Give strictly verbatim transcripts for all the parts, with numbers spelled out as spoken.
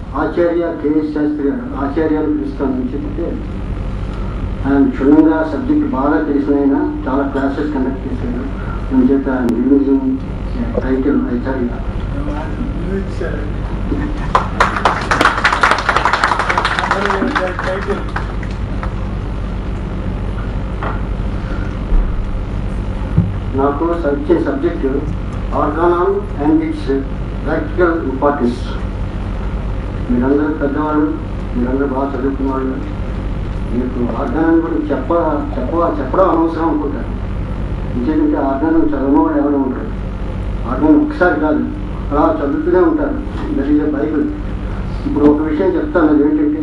ఆచార్య KS Sastry గారు ఆచార్యాలు పిలుస్తానని చెప్తే ఆయన క్షుణ్ణంగా సబ్జెక్ట్ బాగా తెలిసిన చాలా క్లాసెస్ కండక్ట్ చేశారు. మన చేత రిలీజింగ్ టైటిల్ ఆచార్య నాకు వచ్చే subject Organon and its practical importance. మీరందరూ పెద్దవాళ్ళు, మీరందరూ బాగా చదువుకున్న వాళ్ళు, మీకు ఆర్గానం గురించి చెప్ప చెప్ప చెప్పడం అనవసరం అనుకుంటారు. ఎందుకంటే ఆర్గానం చదవడం వాళ్ళు ఎవరు ఉంటారు. ఆర్గానం ఒకసారి కాదు, అలా చదువుతూనే ఉంటారు. That is Bible. ఇప్పుడు ఒక విషయం చెప్తాను, అది ఏంటంటే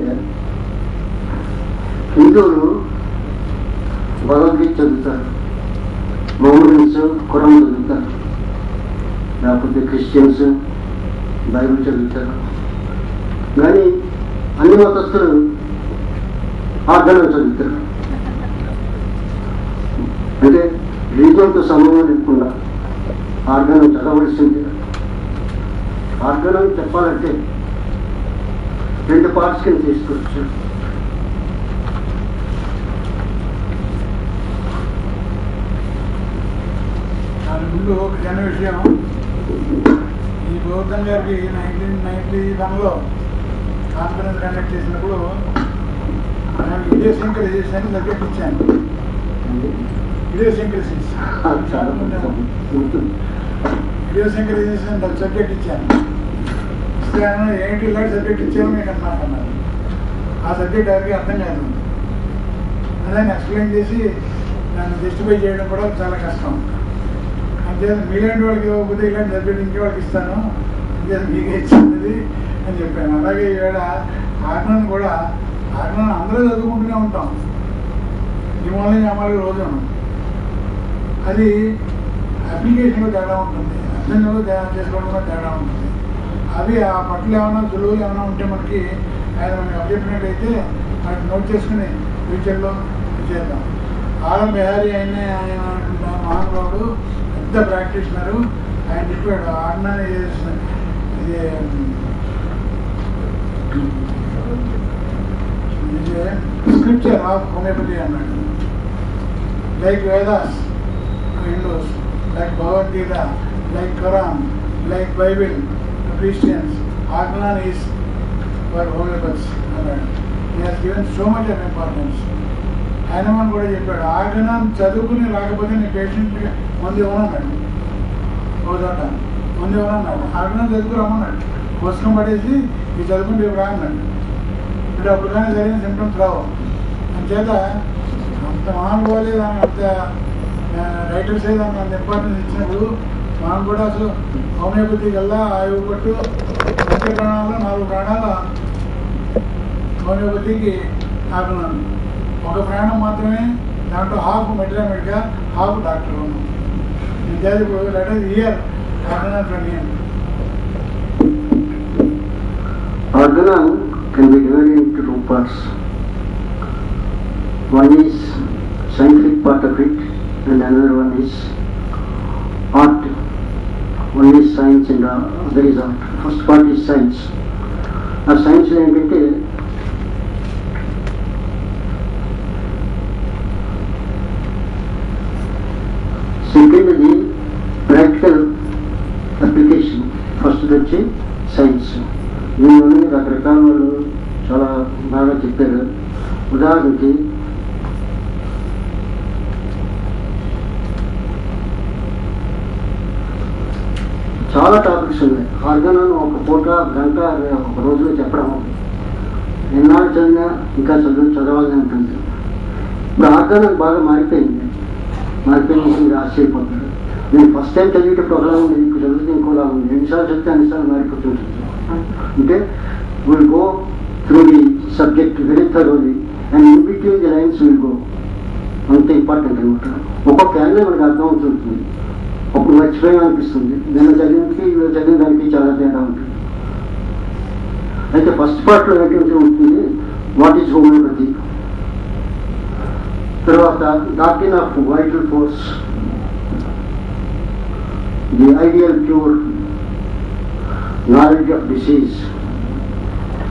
హిందువులు భగవద్గీత చదువుతారు, మోమడన్స్ ఖురాన్ చదువుతారు, లేకపోతే క్రిస్టియన్స్ బైబిల్ చదువుతారు. కానీ అన్ని మతస్థులు ఆర్గానం చదువుతారు. అంటే రిలీజియన్తో సంబంధం లేకుండా ఆర్గానం చదవలసింది. ఆర్గానం చెప్పాలంటే రెండు పార్ట్స్ కింద తీసుకోవచ్చు. దాని ముందు ఒక చిన్న విషయం. ఈ గౌతమ్ గారికి నైన్టీన్ నైన్టీ వన్లో కాన్ఫరెన్స్ కండక్ట్ చేసినప్పుడు ఇడియోసింక్రసీస్ అని సబ్జెక్ట్ ఇచ్చాను. ఇడియోసింక్రసీస్ ఇడియోసింక్రసీస్ అని సబ్జెక్ట్ ఇచ్చాను. ఇస్తే ఏంటి ఇలాంటి సబ్జెక్ట్ ఇచ్చాను మీకు అన్నమాట అన్నారు. ఆ సబ్జెక్ట్ ఎవరికి అర్థం కాదు. అదే ఎక్స్ప్లెయిన్ చేసి దాన్ని జస్టిఫై చేయడం కూడా చాలా కష్టం. అంటే మీలాంటి వాళ్ళకి ఇవ్వకపోతే ఇలాంటి సబ్జెక్ట్ ఇంకే వాళ్ళకి ఇస్తాను, ఇంకే మీకే ఇచ్చింది అని చెప్పాను. అలాగే ఈవేళ ఆజ్ఞను కూడా ఆజ్ఞను అందరూ చదువుకుంటూనే ఉంటాం. హిమాలయ అమలు రోజు అది అప్లికేషన్లో తేడా ఉంటుంది, అర్థంలో చేసుకోవడంలో తేడా ఉంటుంది. అవి ఆ పట్ల ఏమైనా సులువులు ఏమైనా ఉంటే మనకి ఆయన మనకి అప్పచెప్పినట్టయితే మనకి నోట్ చేసుకుని ఫ్యూచర్లో చేద్దాం. ఆల బిహారీ ఆయన ఆయన మహానుభావుడు పెద్ద ప్రాక్టీషనరు. ఆయన చెప్పాడు ఆజ్ఞ ఇది స్క్రిప్చర్ ఆఫ్ హోమియోపతి అన్నాడు. Like Vedas Hindus, like Bhagavad Gita, like Quran, like Bible Christians, ఆజ్ఞాన్ is for హోమియోపతిస్ అన్నాడు. He has given so much of importance. ఆయన మనం కూడా చెప్పాడు ఆజ్ఞానం చదువుకుని రాకపోతే నీ పేషెంట్ మందు ఇవ్వనన్నాడు. ఓ చోట మందు ఇవ్వనన్నాడు. ఆజ్ఞానం చదువుకురమ్మన్నాడు. పుస్తకం పడేసి ఈ చదువుకుంటే ఇవి రాన్నాడు. అంటే అప్పుడు కానీ సరైన సిమ్టమ్స్ రావు. అంచేత అంత మహానుభావులే దాన్ని అంత రైటర్సే దాన్ని అంత ఇంపార్టెన్స్ ఇచ్చినప్పుడు మనం కూడా అసలు హోమియోపతి కల్లా ఆయువు పట్టు పంచ ప్రాణాలు నాలుగు ప్రాణాలు హోమియోపతికి ఆకున్నాను. ఒక ప్రాణం మాత్రమే, దాంట్లో హాఫ్ మెడికల్ హాఫ్ డాక్టర్ ఉన్నాం. ఇప్పుడు లెటర్ ఇయర్ Organon Organon can be divided into two parts. One is scientific part of it and another one is art. One is science and the other is art. First part is science. A science ఏంటంటే సెకండ్ది practical application, first వచ్చి science. దీనిలోనే రకరకాల వాళ్ళు చాలా బాగా చెప్పారు. ఉదాహరణకి చాలా టాపిక్స్ ఉన్నాయి. ఆర్గానాన్ ఒక పూట గంట ఒక రోజులో చెప్పడం ఎన్నాళ్ళు చదివినా ఇంకా చదువు చదవాలని ఉంటుంది. ఇప్పుడు ఆర్గానాన్ బాగా మారిపోయింది. మారిపోయింది మీరు ఆశ్చర్యపోతారు. నేను ఫస్ట్ టైం చదివేటప్పుడు ఒకలా ఉంది, ఇప్పుడు చదివితే ఇంకోలా ఉంది. ఎన్నిసార్లు చెప్తే అన్నిసార్లు మారిపోతుంటుంది. అంటే will go through the subject very thoroughly and in between the lines will go. అంత ఇంపార్టెంట్ అనమాట. ఒక్కొక్క యాంగిల్ మనకు అర్థం అవుతుంది. అప్పుడు మర్చిపోయి అనిపిస్తుంది. నేను చదివించి వీళ్ళు చదివిన దానికి చాలా తేడా ఉంటుంది. అయితే ఫస్ట్ పార్ట్లో ఏంటంటే ఉంటుంది వాట్ ఈజ్ హోమియోపతి, తర్వాత doctrine of vital force, the ideal cure, knowledge of disease,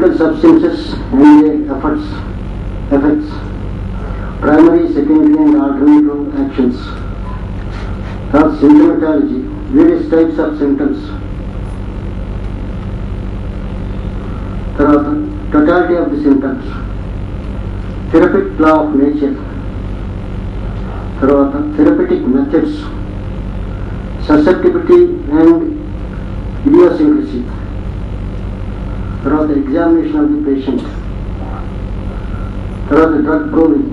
chemical substances and their effects, effects, primary, secondary and alternative actions. Third, symptomatology, various types of symptoms. Third, totality of the symptoms. Therapeutic law of nature. Third, therapeutic methods. Susceptibility and idiosyncrasy. Third, examination of the patient. Third, drug proving.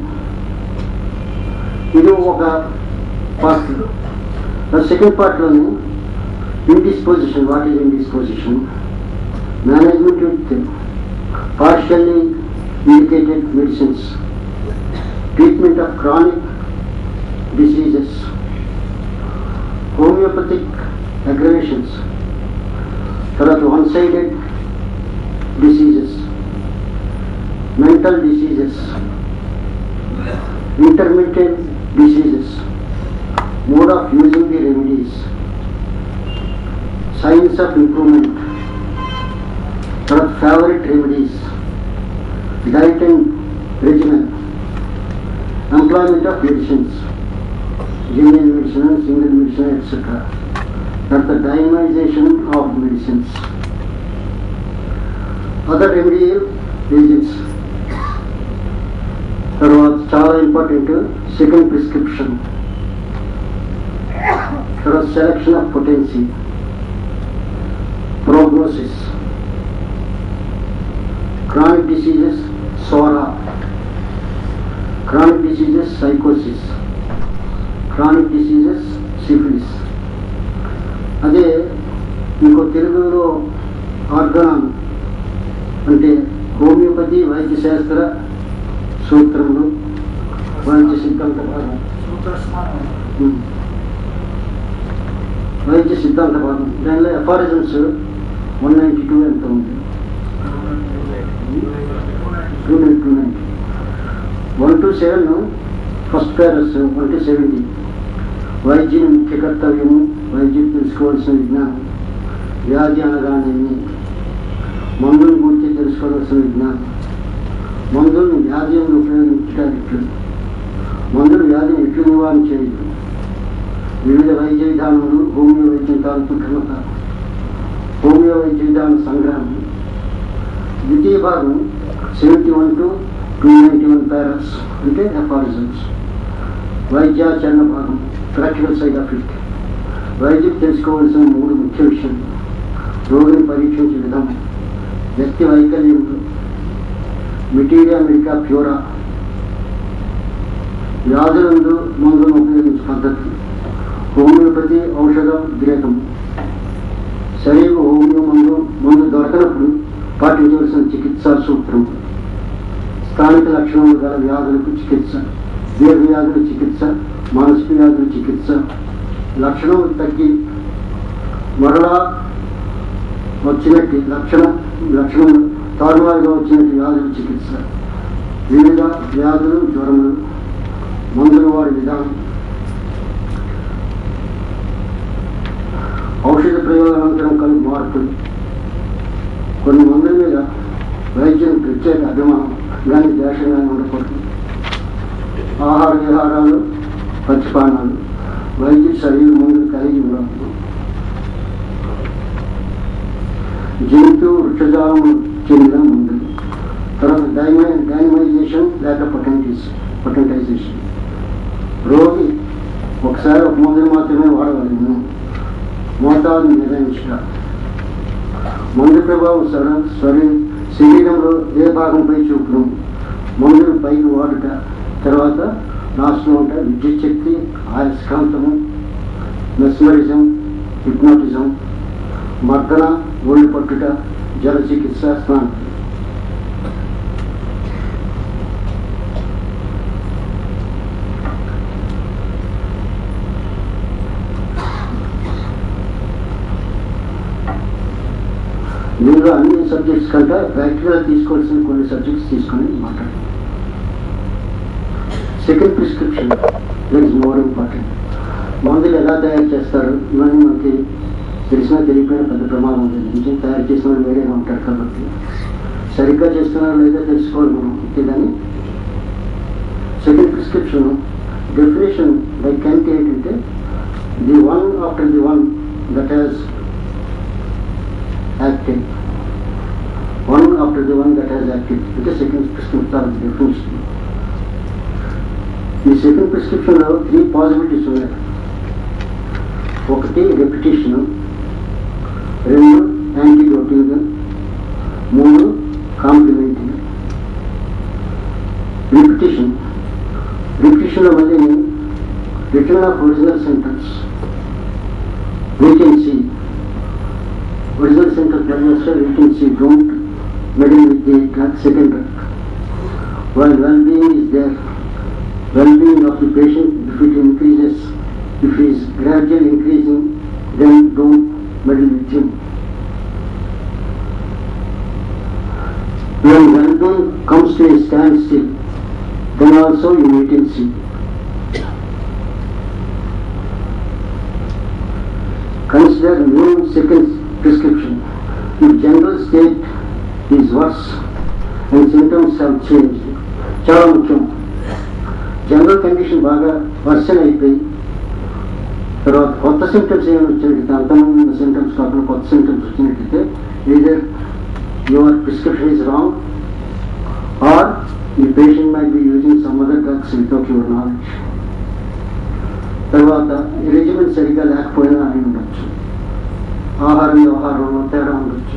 ఇది ఒక పార్ట్. Second పార్ట్లోని indisposition, what is indisposition, management with partially indicated medicines, treatment of chronic diseases, homeopathic aggravations, తర్వాత one sided diseases, mental diseases, intermittent diseases, mode of using the remedies, signs of improvement, favorite remedies, diet and regimen, employment of medicines, genuine medicine, single medicine, et cetera. That's the diamization of medicines. Other remedial agents. తర్వాత చాలా important second prescription, తర్వాత selection of potency, prognosis, chronic diseases psora, chronic diseases sycosis, chronic diseases syphilis. అదే ఇంకో తెలుగులో organ అంటే homeopathy వైద్య శాస్త్ర సూత్రములు, వైద్య సిద్ధాంత భాగం, వైద్య సిద్ధాంత భాగం. దానిలో ఎఫారిజమ్స్ వన్ నైంటీ టూ ఎంత ఉంది, two nine two nine one two seven first paras one two seventy. వైద్యుని ముఖ్య కర్తవ్యము, వైద్యుడు తెలుసుకోవాల్సిన విజ్ఞానం, వ్యాధి అనగానేమి, మందుని గురించి తెలుసుకోవాల్సిన విజ్ఞానం, మందులను వ్యాధులను ఉపయోగించడానికి, మందులు వ్యాధిని ఎట్లు నివారణ చేయదు, వివిధ వైద్య విధానాలు, హోమియో వైద్యం తాలూకు ఘనత, హోమియో వైద్య విధాన సంగ్రహం. ద్వితీయ భాగం seventy one to two ninety one paras అంటే ఎఫారిజమ్స్. వైద్యాచరణ భాగం ప్రాక్టికల్ సైడ్ ఆఫ్ ఇట్. వైద్యులు తెలుసుకోవాల్సిన మూడు ముఖ్య విషయాలు: రోగిని పరీక్షించే విధానం, వ్యక్తి వైకల్యంలో, మెటీరియా మెడికా ప్యూరా, వ్యాధులందు మందులను ఉపయోగించే పద్ధతి, హోమియోపతి ఔషధం గ్రేకం, శరీర హోమియో మందు మందు దొరకనప్పుడు పాటించవలసిన చికిత్సా సూత్రం, స్థానిక లక్షణాలు గల వ్యాధులకు చికిత్స, దీర్ఘ వ్యాధుల చికిత్స, మానసిక వ్యాధుల చికిత్స, లక్షణం తగ్గి మరలా వచ్చినట్టు లక్షణం లక్షణం తారుమారుగా వచ్చినట్టు వ్యాధుల చికిత్స, వివిధ వ్యాధులు, జ్వరములు, మందులు వాడి విధానం, ఔషధ ప్రయోగానంతరం కలిగి మార్పులు, కొన్ని మందుల మీద వైద్యుని ప్రత్యేక అభిమానం కానీ ద్వేషం కానీ ఉండకూడదు, ఆహార విహారాలు, పచ్చిపానాలు, వైద్య శరీర మందులు కలిగి ఉండకూడదు, జంతు వృక్షజాలం చెందిన మందులు, తర్వాత డైమై డైనమైజేషన్ లేక పొటెంటైజ్ పొటెంటైజేషన్. రోగి ఒకసారి ఒక మందులు మాత్రమే వాడగలను, మోతాదును నిర్ణయించట, మందు ప్రభావం సర స్వరీ శరీరంలో ఏ భాగంపై చూపును, మందులు పైకి వాడుట, తర్వాత లాస్ట్లో ఉంటాయి విద్యుత్ శక్తి, ఆయస్కాంతము, మెస్మరిజం, హిప్నాటిజం, మర్దన, ఒళ్ళు పట్టుట, జల చికిత్స, స్నానం. దీనిలో అన్ని సబ్జెక్ట్స్ కంటే ప్రాక్టికల్గా తీసుకోవాల్సిన కొన్ని సబ్జెక్ట్స్ తీసుకొని మాట్లాడాలి. Second prescription that is more important. మందులు ఎలా తయారు చేస్తారు ఇవన్నీ మనకి తెలిసినా తెలియకపోయినా పెద్ద ప్రమాదం ఉంది. నిజం తయారు చేసిన వాళ్ళు వేరేగా ఉంటారు కాబట్టి సరిగ్గా చేస్తున్నారో లేదో తెలుసుకోవాలి మనం అంతేగాని. Second prescription definition by Kent ఏంటంటే the one after the one that has acted, one after the one that has acted అంటే సెకండ్ ప్రిస్క్రిప్షన్ డెఫినేషన్. ఈ సెకండ్ ప్రిస్క్రిప్షన్లో త్రీ పాసిబిలిటీస్ ఉన్నాయి. ఒకటి రెపిటేషన్, రెండు యాంటీడోటింగ్, మూడు కాంప్లిమెంటింగ్. రిపిటేషన్ రిపిటేషన్లో మళ్ళీ return of original sentence vacancy, original sentence presence vacancy, don't meddle with the second drug. While well-being is there, well-being of the patient, if it increases, if he is gradually increasing, then don't meddle with him. When well-being comes to a standstill, then also you wait and see. Consider new second prescription. If general state is worse and symptoms have changed, చాలా ముఖ్యం. General condition బాగా worsen అయిపోయి తర్వాత కొత్త symptoms ఏమైనా వచ్చినట్టయితే, అంతమంది ఉన్న సిమ్టమ్స్ కాకుండా కొత్త సిమ్టమ్స్ వచ్చినట్టయితే either your prescription is wrong or the patient might be using some other drugs without your knowledge. తర్వాత రెజిమెంట్ సరిగ్గా లేకపోయినా అయి ఉండొచ్చు, ఆహారం వ్యవహారంలో తేడా ఉండొచ్చు.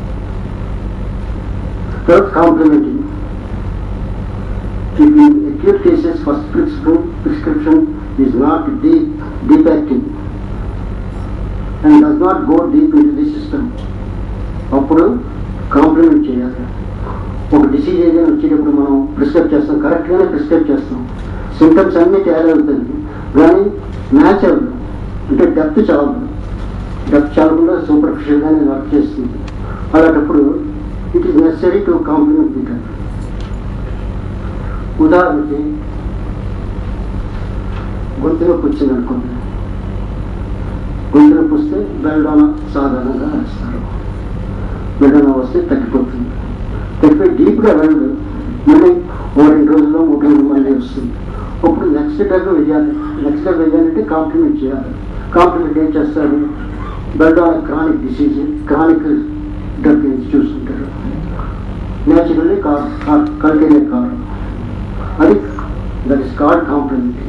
తర్వాత complementing. If in acute cases first prescription is not deep, deep acting and does not go deep into the system, అప్పుడు కాంప్లిమెంట్ చేయాలి. ఒక డిసీజ్ ఏదైనా వచ్చేటప్పుడు మనం ప్రిస్క్రైబ్ చేస్తాం, కరెక్ట్గానే ప్రిస్క్రైబ్ చేస్తాం, సిమ్టమ్స్ అన్నీ తేడా అవుతుంది కానీ మ్యాచ్ అవ్వదు, అంటే డెప్త్ చాలదు, డెప్త్ చాలకుండా సూపర్ఫిషియల్గానే వర్క్ చేస్తుంది. అలాంటప్పుడు it is necessary to complement the drug. ఉదాహరణకి గొంతు నొప్పి వచ్చింది అనుకోండి, గొంతు నొప్పి వస్తే బెల్డానా సాధారణంగా వేస్తారు. బెల్డానా వస్తే తగ్గిపోతుంది, తగ్గిపోయి డీప్గా వెళ్ళదు, మళ్ళీ ఓ రెండు రోజుల్లో మూడు రోజులు మళ్ళీ వస్తుంది. అప్పుడు నెక్స్ట్ డ్రగ్ వేయాలి. నెక్స్ట్ డ్రగ్ వేయాలంటే కాంప్లిమెంట్ చేయాలి. కాంప్లిమెంట్ ఏం చేస్తారు? Belladonna chronic disease, chronic drug చూస్తుంటారు. న్యాచురల్లీ కల్టినే కారణం అది, that is called complementing.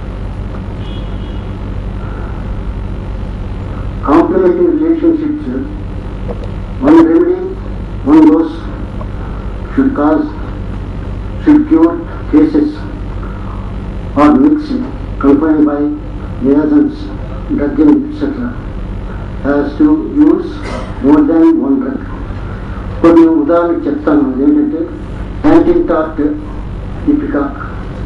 Complementing relationships, one remedy one dose should cause, should cure cases or mixed, confined by liaisons, drugging, et cetera. Has to use more than one drug. కొన్ని ఉదాహరణకు చెప్తాను. అదేంటంటే యాంటీటాట్, ఇపికాక్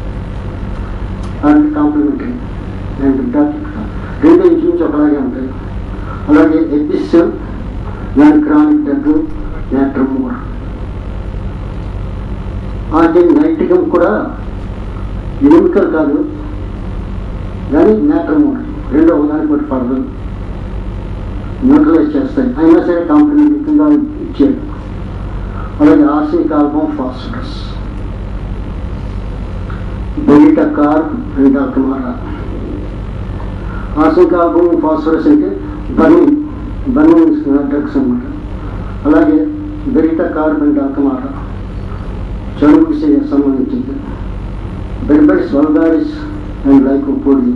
and complementary. యాంటీటాట్, ఇపికాక్ రెండు ఇంచుమించు ఒకలాగే ఉంటాయి. అలాగే Apis దాని క్రానిక్ డ్రగ్ నాట్రమోర్. అది నైట్రికం కూడా ఎనిమికల్ కాదు కానీ నాట్రమోర్ రెండో ఉదాహరణ ఒకటి పడదు, న్యూట్రలైజ్ చేస్తాయి, అయినా సరే కాంప్లిమెంటరీ కింద ఇచ్చేది. అలాగే ఆర్సెనిక్ ఆల్బమ్ ఫాస్ఫరస్, బెలిటాకార్, బెండాల్కమారా. ఆర్సెనిక్ ఆల్బమ్ ఫాస్ఫరస్ అంటే బర్నింగ్ బర్నింగ్ డ్రగ్స్ అన్నమాట. అలాగే బెలిటాకార్, బెండాల్కమారా జలుబుకి సంబంధించింది. బెర్బెరిస్ వల్గారిస్ అండ్ లైకోపోడి,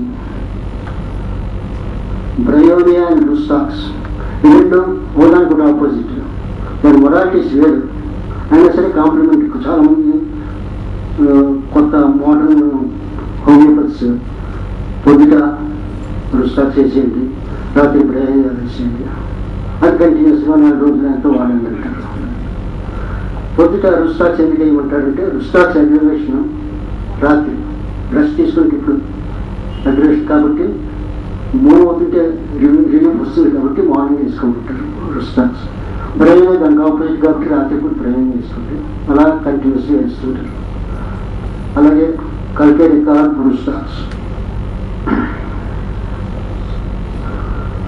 బ్రయోనియా అండ్ లుస్టాక్స్. ఈ రెండు ఓదానికి కూడా ఆపోజిట్, దాని మొరాలిటీస్ వేరు, అయినా సరే కాంప్లిమెంట్. చాలామంది కొత్త మోడర్న్ హోమియోపతిస్ పొద్దుట లుస్టాక్స్ వేసేయండి, రాత్రి బ్రయోనియా వేసేయండి, అది కంటిన్యూస్గా నాలుగు రోజులు ఎంతో వాడండి అంటారు. పొద్దుట రుస్టాక్స్ ఎందుకు వేయమంటారంటే రుస్టాక్స్ అగ్రివేషన్ రాత్రి బ్రష్ తీసుకుంటే ఇప్పుడు అగ్రివేషన్ కాబట్టి మూవ్ అవుతుంటే రిలీఫ్ వస్తుంది కాబట్టి మార్నింగ్ వేసుకోమంటారు రుస్టాక్స్. బ్రెయిన్ దానికి ఆపోజిట్ కాబట్టి రాత్రి కూడా బ్రెయిన్ వేసుకుంటే అలా కంటిన్యూస్గా వేస్తుంటారు. అలాగే కల్కేరికార్, రుస్టాక్స్.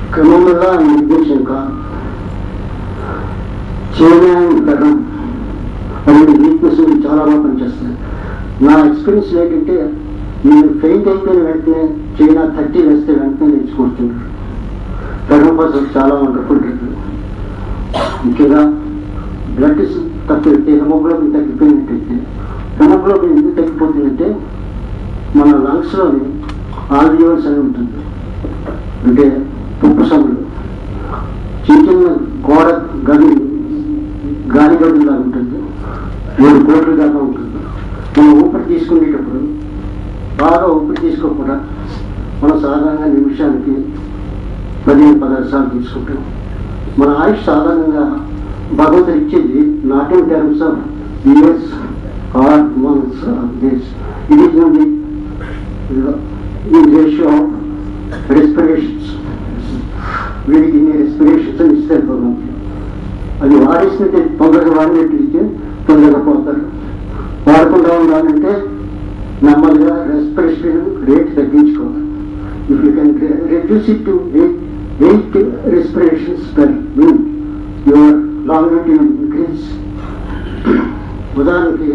క్రమంలో ఇంజెక్షన్ కాదు, చైనా అండ్ లగన్ అలాంటి వీక్నెస్ చాలా బాగా పనిచేస్తుంది. నా ఎక్స్పీరియన్స్ ఏంటంటే నేను ఫెయింట్ అయిపోయిన వెంటనే చైనా థర్టీ వేస్తే వెంటనే నేర్చుకుంటున్నాను. థర్మోపాస్ చాలా వండర్ఫుల్ డ్రగ్. ముఖ్యంగా బ్లడ్ తక్కువైతే హెమోగ్లోబిన్ తగ్గిపోయినట్టయితే, హెమోగ్లోబిన్ ఎందుకు తగ్గిపోతుందంటే మన లంగ్స్లోని ఆల్వియోల్స్ అని ఉంటుంది, అంటే పుప్పు సములు, చిన్న చిన్న గోడ గది గాలి గదులాగా ఉంటుంది, మూడు కోట్ల దాకా ఉంటుంది. మనం ఊపిరి తీసుకునేటప్పుడు బాగా ఊపిరి తీసుకోకుండా మనం సాధారణంగా నిమిషానికి పదిహేను పదహారు సార్లు తీసుకుంటాం. మన ఆయుష్ సాధారణంగా భగవంతుడు ఇచ్చేది not in terms of years or months or days, it is only in ratio of respirations. వీడికి ఇన్ని రెస్పిరేషన్స్ అని ఇస్తారు భగవంతుడు. అది వాడేసినట్టే తొందరగా వాడినట్టు ఇస్తే తొందరగా పోతారు. వాడకుండా ఉండాలంటే నెమ్మదిగా రెస్పిరేషన్ రేట్ తగ్గించుకోవాలి. If you can reduce it to eight eight respirations per minute, your longevity will increase. ఉదాహరణకి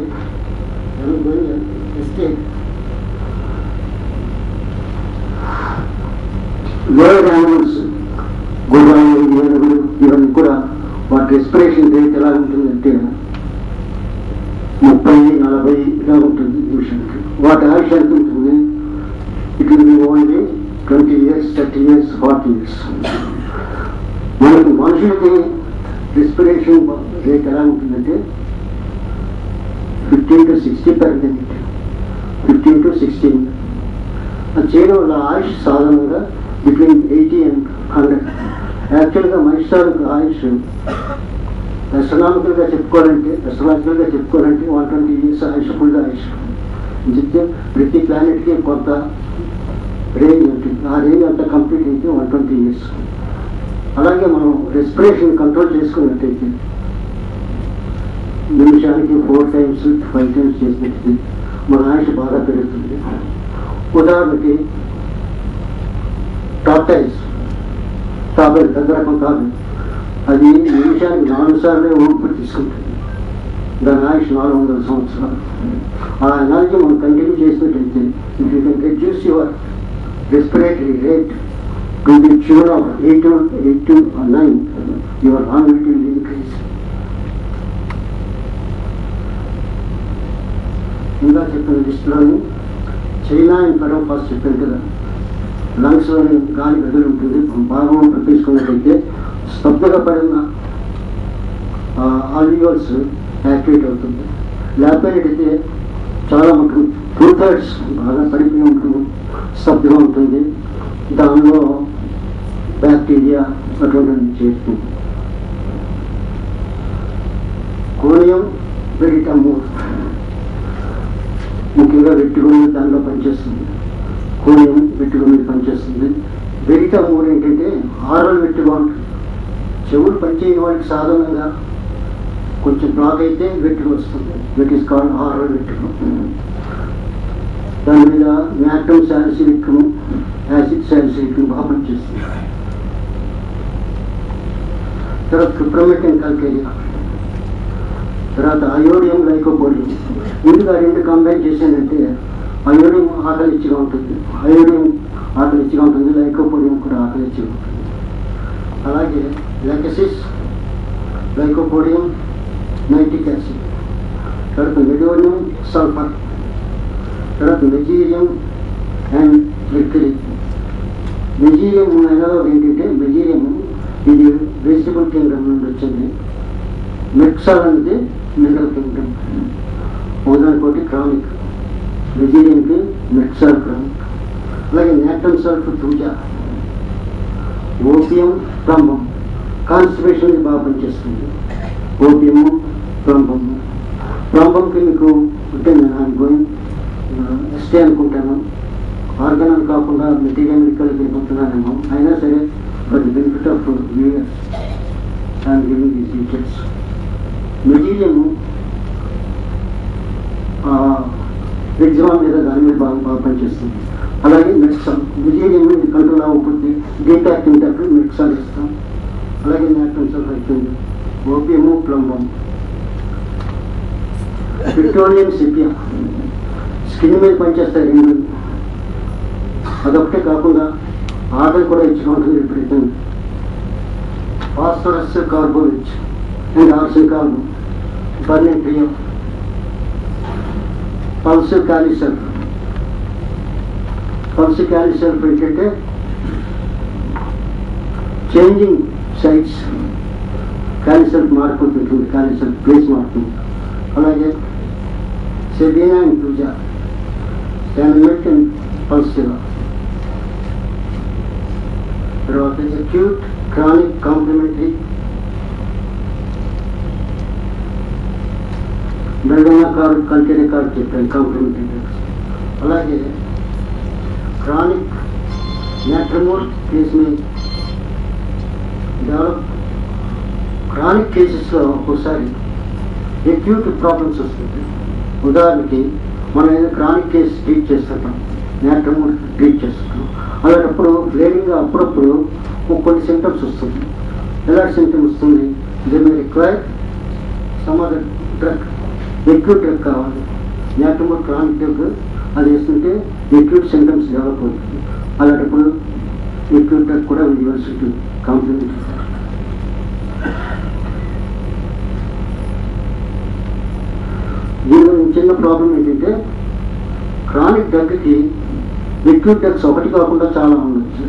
వేరే యానిమల్స్, గుర్రాలు, ఏనుగులు, ఇవన్నీ కూడా వాటి రెస్పిరేషన్ రేట్ ఎలా ఉంటుందంటే ముప్పై నలభై ఇలా ఉంటుంది నిమిషానికి. వాటి ఆయుష్ ఎంత ఉంటుంది? It will be only twenty years thirty years forty years. మనకి మనుషులకి రెస్పిరేషన్ రేట్ ఎలా ఉంటుందంటే fifteen to sixty per minute, fifteen to sixteen. అది చేయడం వల్ల ఆయుష్ సాధారణంగా బిట్వీన్ ఎయిటీ అండ్ హండ్రెడ్. యాక్చువల్గా మనిషి తాలూకు ఆయుష్ అస్ట్రానామికల్గా చెప్పుకోవాలంటే అస్ట్రానామికల్గా చెప్పుకోవాలంటే వన్ ట్వంటీ ఇయర్స్ ఆయుష్, ఫుల్ ఆయుష్. చెప్తే ప్రతి ప్లానెట్కి కొంత రేంజ్ ఉంటుంది. ఆ రేంజ్ అంతా కంప్లీట్ అయితే వన్ ట్వంటీ ఇయర్స్. అలాగే మనం రెస్పిరేషన్ కంట్రోల్ చేసుకున్నట్టయితే నిమిషానికి ఫోర్ టైమ్స్ ఫైవ్ టైమ్స్ చేసినట్టు మన ఆయుష్ బాగా పెరుగుతుంది. ఉదాహరణకి టార్టైజ్, తాబేలు, పెద్ద రకం తాబేలు, అది నిమిషానికి నాలుగు సార్లే ఊపిరి తీసుకుంటుంది. దాని ఆయుష్ నాలుగు వందల సంవత్సరాలు. ఆ ఎనర్జీ మనం కంటిన్యూ చేసినట్టయితే if you can reduce your respiratory rate to the tune of eight eight to nine, your longevity will increase. ఇంకా చెప్పిన లిస్టులోని చైనా అండ్ పెరో ఫస్ట్ చెప్పాను కదా, లంగ్స్లోని గాలి గదులు ఉంటుంది. బాగా ఊపిరి తీసుకున్నట్టయితే స్తబ్దుగా పడిన ఆల్వియోల్స్ యాక్టివేట్ అవుతుంది. లేకపోయినట్టయితే చాలా మటుకు టూ థర్డ్స్ బాగా పడిపోయి ఉంటుంది, స్తబ్దుగా ఉంటుంది. దానిలో బ్యాక్టీరియా అటువంటి చేస్తుంది. కోనియం వెరిటము ముఖ్యంగా వెట్టుకొని దానిలో పనిచేస్తుంది. కోనియం వెట్టుకొని పనిచేస్తుంది. వెరిటమూర్ ఏంటంటే ఆరల్ వెట్టుగా ఉంటుంది. చెవులు పనిచేయని వాడికి సాధారణంగా కొంచెం బ్లాక్ అయితే వెట్టుకు వస్తుంది. దట్ ఈస్ కాల్డ్ ఆరల్ వెట్టుకు. దాని మీద మ్యాక్టమ్ సాలిసిలిక్, యాసిడ్ సాలిసిలిక్ బాగా పనిచేస్తుంది. తర్వాత క్రిప్రమెటిన్ కాల్కేరియా, తర్వాత అయోడియం లైకోపోడియం. ఎందుకు ఆ రెండు కంబైన్ చేశానంటే అయోడియం ఆకలిచ్చిగా ఉంటుంది, అయోడియం ఆకలిచ్చిగా ఉంటుంది, లైకోపోడియం కూడా ఆకలిచ్చిగా ఉంటుంది. అలాగే లైకసిస్, లైకోపోడియం, నైట్రిక్ యాసిడ్, తర్వాత మెడోనియం సల్ఫర్, తర్వాత మెజీరియం అండ్ మెర్క్యూరీ. మెజీరియం అనేది ఏంటంటే మెజీరియం ఇది వెజిటబుల్ కింగ్డమ్ నుండి వచ్చింది. మెక్సాల్ అనేది మినరల్ కింగ్డమ్. ఉదాహరణకోటి క్రానిక్, మెజీరియంకి మెక్సాల్ క్రానిక్. అలాగే natrum sulphur thuja, opium, plumbum. కాన్స్టిపేషన్కి బాగా పనిచేస్తుంది ఓపియము, ప్లంబము. ప్లంబంకి మీకు అంటే నేను అనుకోని ఎస్టే అనుకుంటాను, ఆర్గాన్ కాకుండా మెటీరియల్ మెడికల్కి వెళ్ళిపోతున్నానేమో. అయినా సరే for the benefit of viewers I'm giving these details. మెటీరియము ఎగ్జామ్ మీద దాని మీద బాగా బాగా పనిచేస్తుంది. అలాగే మెక్సాల్, మెటీరియల్ కంట్రోల్ అవ్వకపోతే డీటాక్ట్ ఇంటప్పుడు మెక్సాల్ ఇస్తాం. అలాగే నేట్రమ్ సల్ఫర్ అవుతుంది, opium, plumbum. Petroleum sepia skin మీద పనిచేస్తాయి రెండు. అదొకటే కాకుండా ఆకలి కూడా ఇచ్చిన ఉంటుంది విపరీతం. ఫాస్ఫరస్ కార్బోనేట్ అండ్ ఆర్సిన్ కార్బన్ బర్నింగ్ ప్రియం. పల్స్ క్యాలిసల్ఫ్ పల్స్ క్యాలిసల్ఫ్ ఏంటంటే చేంజింగ్ సైట్స్, క్యాలిసల్ఫ్ మారిపోతుంటుంది, క్యాలిసల్ఫ్ ప్లేస్ మారుతుంది. అలాగే సెబీనా అండ్ పూజా శాండ్మెట్ అండ్ పల్సిలా. తర్వాత అక్యూట్ క్రానిక్ కాంప్లిమెంటరీ బెల్డోనా కార్డ్ కల్చరీ కార్డ్ చెప్పాను కాంప్లిమెంటరీ డ్రగ్స్. అలాగే క్రానిక్ నేట్రమోర్ కేస్ में డెవలప్ క్రానిక్ కేసెస్లో ఒక్కోసారి అక్యూట్ ప్రాబ్లమ్స్ వస్తుంది. ఉదాహరణకి మనం ఏదో క్రానిక్ కేసు ట్రీట్ చేస్తుంటాం, నేట్రమోర్ ట్రీట్ చేస్తుంటాం. అలాంటప్పుడు బ్లీడింగ్ అప్పుడప్పుడు కొన్ని సింటమ్స్ వస్తుంది. ఎలాంటి సింటమ్ వస్తుంది? They may require some other drug, acute drug కావాలి. నేట్రమోర్ క్రానిక్ డ్రగ్ అది వేస్తుంటే అక్యూట్ సింటమ్స్ డెవలప్ అవుతుంది. అలాంటప్పుడు అక్యూట్ డ్రగ్ కూడా ఇవ్వాల్సి ఉంటుంది కాంప్లిమెంటరీ. దీనిలో చిన్న ప్రాబ్లం ఏంటంటే క్రానిక్ డ్రగ్కి అక్యూట్ డ్రగ్స్ ఒకటి కాకుండా చాలా ఉండొచ్చు.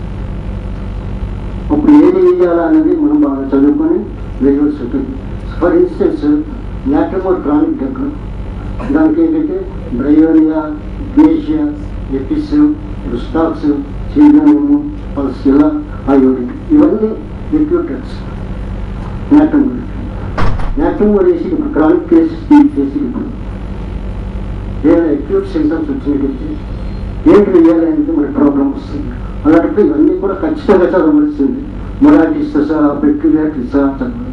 అప్పుడు ఏది వేయాలా అనేది మనం బాగా చదువుకొని వేయవలసి ఉంటుంది. ఫర్ ఇన్స్టెన్స్ నేట్రమోర్ క్రానిక్ డ్రగ్, దానికి ఏంటంటే బ్రయోనియా, గ్లేషియా, ఎపిస్, రుస్టాక్స్, చీనము, పల్సిలా, అయోడిన్ ఇవన్నీ అక్యూట్ డ్రగ్స్. నేట్రమోర్ నేట్రమోర్ వేసి ఇప్పుడు క్రానిక్ కేసెస్ చేసి ఇప్పుడు ఏదైనా అక్యూట్ సింటమ్స్ వచ్చినట్టు ఏంటి వేయాలనేది మనకి ప్రాబ్లం వస్తుంది. అలాంటప్పుడు ఇవన్నీ కూడా ఖచ్చితంగా చదవవలసింది. మొరాటిస్ సహా పెక్యులారిటీస్ సహా చదవాలి.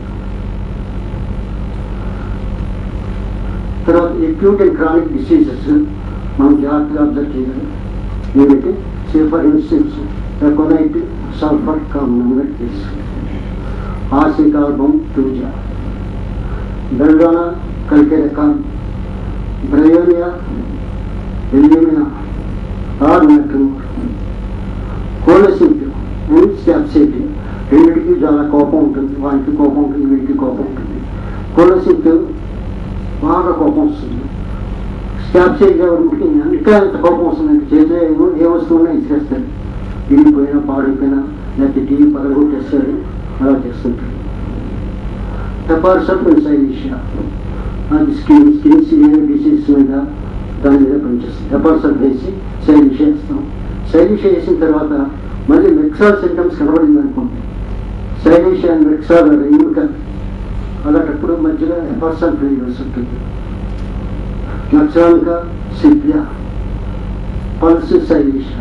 తర్వాత అక్యూట్ అండ్ క్రానిక్ డిసీజెస్ మనం జాగ్రత్తగా అబ్జర్వ్ చేయాలి. ఏంటంటే say for instance aconite sulphur common case, ఆర్సిన్ కార్బన్ టూజా, బెల్డోనా కల్కెరకాన్, బ్రయోనియా, ఎల్యూమినా ఆర్ నేట్రమోర్, కోలసిన్ అండ్ స్టాప్సేట్. రెండింటికి చాలా కోపం ఉంటుంది, వానికి కోపం ఉంటుంది, వీడికి కోపం ఉంటుంది. కోలసిన్ బాగా కోపం వస్తుంది. స్టాప్సేట్ గవర్నమెంట్కి ఇంకా ఎంత కోపం వస్తుందంటే చేసే ఏ వస్తువున్నా ఇచ్చేస్తారు. విడిపోయినా పాడైపోయినా లేకపోతే టీవీ పగలగొట్టేస్తారు, అలా చేస్తుంటారు. టెపార్సప్ అండ్ సైలీషియా అది స్కిన్ స్కిన్స్ ఏ డిసీజ్ మీద దాని మీద పనిచేస్తుంది. టెపార్సప్ వేసి సైలీషియా వేస్తాం. సైలీషియా వేసిన తర్వాత మళ్ళీ మెక్సాల్ సింటమ్స్ కనబడింది అనుకోండి, సైలీషియా అండ్ మెక్సాల్ ఇంకా అలాంటప్పుడు మధ్యలో ఎపార్సల్ వేయవలసి ఉంటుంది. నక్సాల్కా సిపియా, పల్స్ సైలీషియా.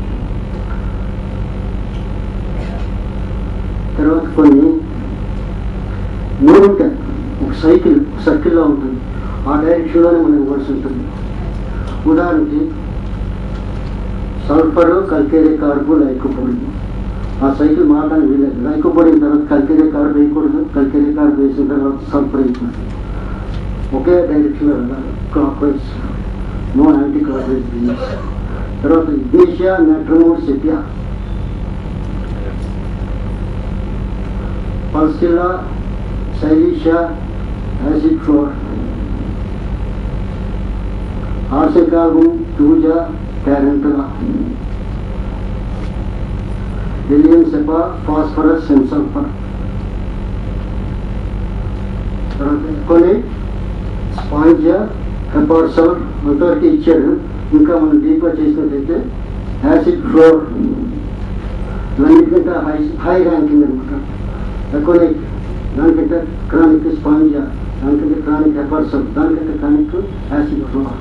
తర్వాత కొన్ని మూడు ఉంటాయి, ఒక సైకిల్ సర్కిల్లో ఉంటుంది, ఆ డైరెక్షన్లోనే మనం ఇవ్వాల్సి ఉంటుంది. ఉదాహరణకి సల్ఫర్, కల్కేరే కార్బు, లైకోపోడిన్. ఆ సైకిల్ మారడానికి వీలేదు. లైకోపోడిన్ తర్వాత కల్కేరే కార్బు వేయకూడదు, కల్కేరే కార్బు వేసిన తర్వాత సల్ఫర్ వేయకూడదు. ఒకే డైరెక్షన్లో వెళ్ళాలి, clockwise, no anticlockwise business. తర్వాత ఇగ్నేషియా, నేట్రమోర్, సెపియా, పల్సిలా, సైలీషియా, యాసిడ్ ఫ్లోర్, ఆర్సిన్ కార్బన్ టూజా, టారెంటులా, హెలియం సెపా, ఫాస్ఫరస్ అండ్ సల్ఫర్. తర్వాత కొన్ని స్పాంజియా, హెపార్సల్ అంతవరకు ఇచ్చాడు. ఇంకా మనం డీప్గా చేసినట్లయితే యాసిడ్ ఫ్లోర్ దానికంటే హై హై ర్యాంకింగ్ అనమాట. ఎకోనిక్ దానికంటే క్రానిక్ స్పాంజియా, దానికంటే క్రానిక్ హెపార్సల్, దానికంటే క్రానిక్ యాసిడ్ ఫ్లోర్.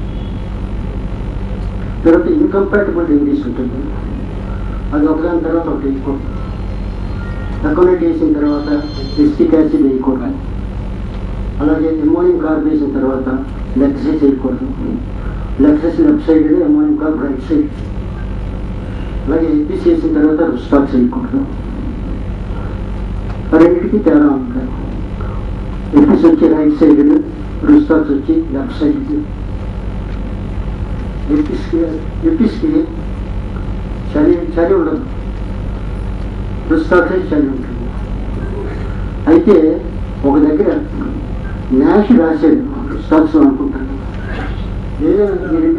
తర్వాత ఇన్కంపాటబుల్ రెమెడీస్ ఉంటుంది, అది ఒకదాని తర్వాత ఒకటి వేయకూడదు. ఎకోనైట్ వేసిన తర్వాత ఎస్టిక్ యాసిడ్ వేయకూడదు. అలాగే అమోనియం కార్బ్ వేసిన తర్వాత లెక్సెస్ వేయకూడదు. లెక్సెస్ left side, ammonium carb right side. అలాగే ఏపీసీ వేసిన తర్వాత రుస్టాక్స్ వేయకూడదు. రెండింటికి తేడా ఉంటాయి. ఏపీసీ వచ్చి రైట్ సైడ్, రుస్తాక్స్ వచ్చి లెఫ్ట్ సైడ్కి, ఎపిస్కి ఎపిస్కి చలి చలి ఉండదు, రుస్తాక్సే చలి ఉంటుంది. అయితే ఒక దగ్గర న్యాష్ రాశాడు రుస్తాక్స్ అనుకుంటాను, ఏదైనా మీరండి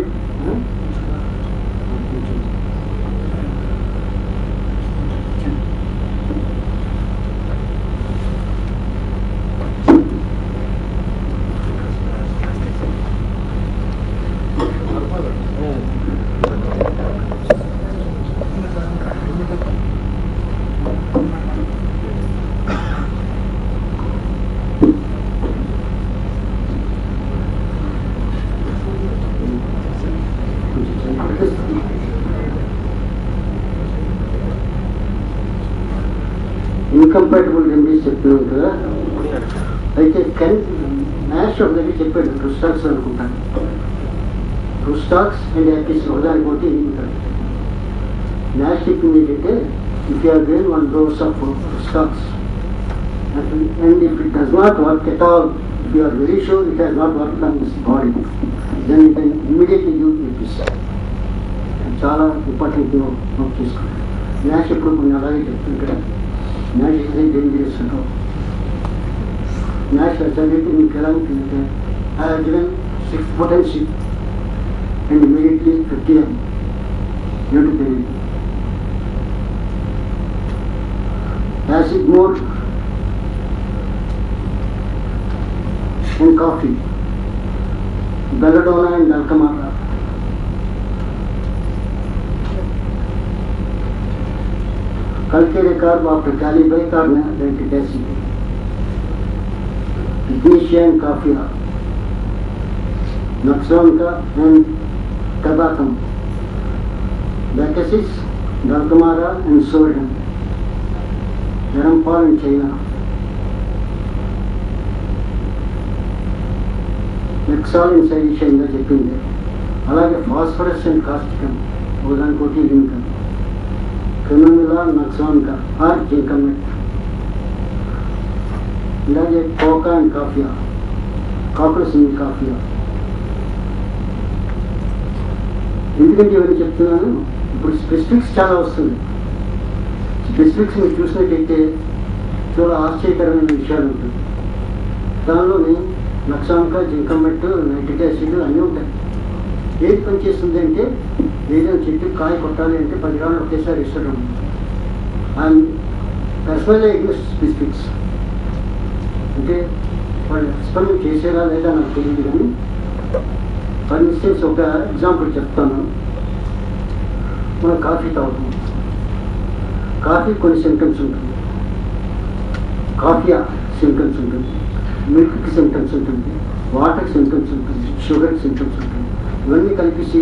ఇన్కంపాటబుల్ రెమెడీస్ చెప్తున్నాం కదా. అయితే కెన్ మ్యాష్ ఒక దగ్గర చెప్పాడు రుస్టాక్స్ అనుకుంటాను, రుస్టాక్స్ అండ్ యాపిస్ ఒకదానికి ఒకటి ఉంటాడు. మ్యాష్ చెప్పింది ఏంటంటే if you are given one dose of rhus tox and if it does not work at all, if you are very sure it has not work on this body, then you can immediately use apis. చాలా important note చేసుకోండి. మ్యాష్ ఎప్పుడు కొన్ని అలాగే చెప్తుంటాడు, మ్యాష్ is dangerous అంటాం. మ్యాష్ చదివితే మీకు ఎలా ఉంటుందంటే I have given six potency and immediately fifty M యూటు తెలియదు. Acid more and coffee, belladonna and అల్కమారా. Calcaire carb after calibre carbonatic acid, ignitia and coffea, naxonka and tabacum, bacchus, dalgamara and sodium, Narampal in China, Nexol in solution in the Japan, alage phosphorus and causticum, odankoti income. క్రిమినల్ నక్సాన్కా or జింకమెట్, ఇలాగే coca and coffea, కాక్రోసిన్ coffea. ఎందుకంటే ఇవన్నీ చెప్తున్నాను, ఇప్పుడు specifics చాలా వస్తుంది. స్పెసిఫిక్స్ మీరు చూసినట్టయితే చాలా ఆశ్చర్యకరమైన విషయాలు ఉంటుంది. దానిలోని నక్సాన్కా, జింకమెట్, నైట్రిక్ యాసిడ్ అన్నీ ఉంటాయి. ఏది పనిచేస్తుంది అంటే ఏదైనా చెట్టు కాయ కొట్టాలి అంటే పది గ్రాములు ఒకేసారి ఇష్టం. అండ్ పర్సనల్గా ఇగ్నోస్ స్పెసిఫిక్స్ అంటే వాళ్ళు ఎక్స్పెరిమెంట్ చేసేలా లేదా నాకు తెలియదు. కానీ ఫర్ ఇన్స్టెన్స్ ఒక ఎగ్జాంపుల్ చెప్తాను. మనం కాఫీ తాగుతాం, కాఫీ కొన్ని సింటమ్స్ ఉంటుంది, కాఫియా సింటమ్స్ ఉంటుంది, మిల్క్కి సింటమ్స్ ఉంటుంది, వాటర్కి సింటమ్స్ ఉంటుంది, షుగర్కి సింటమ్స్ ఉంటుంది. ఇవన్నీ కలిపేసి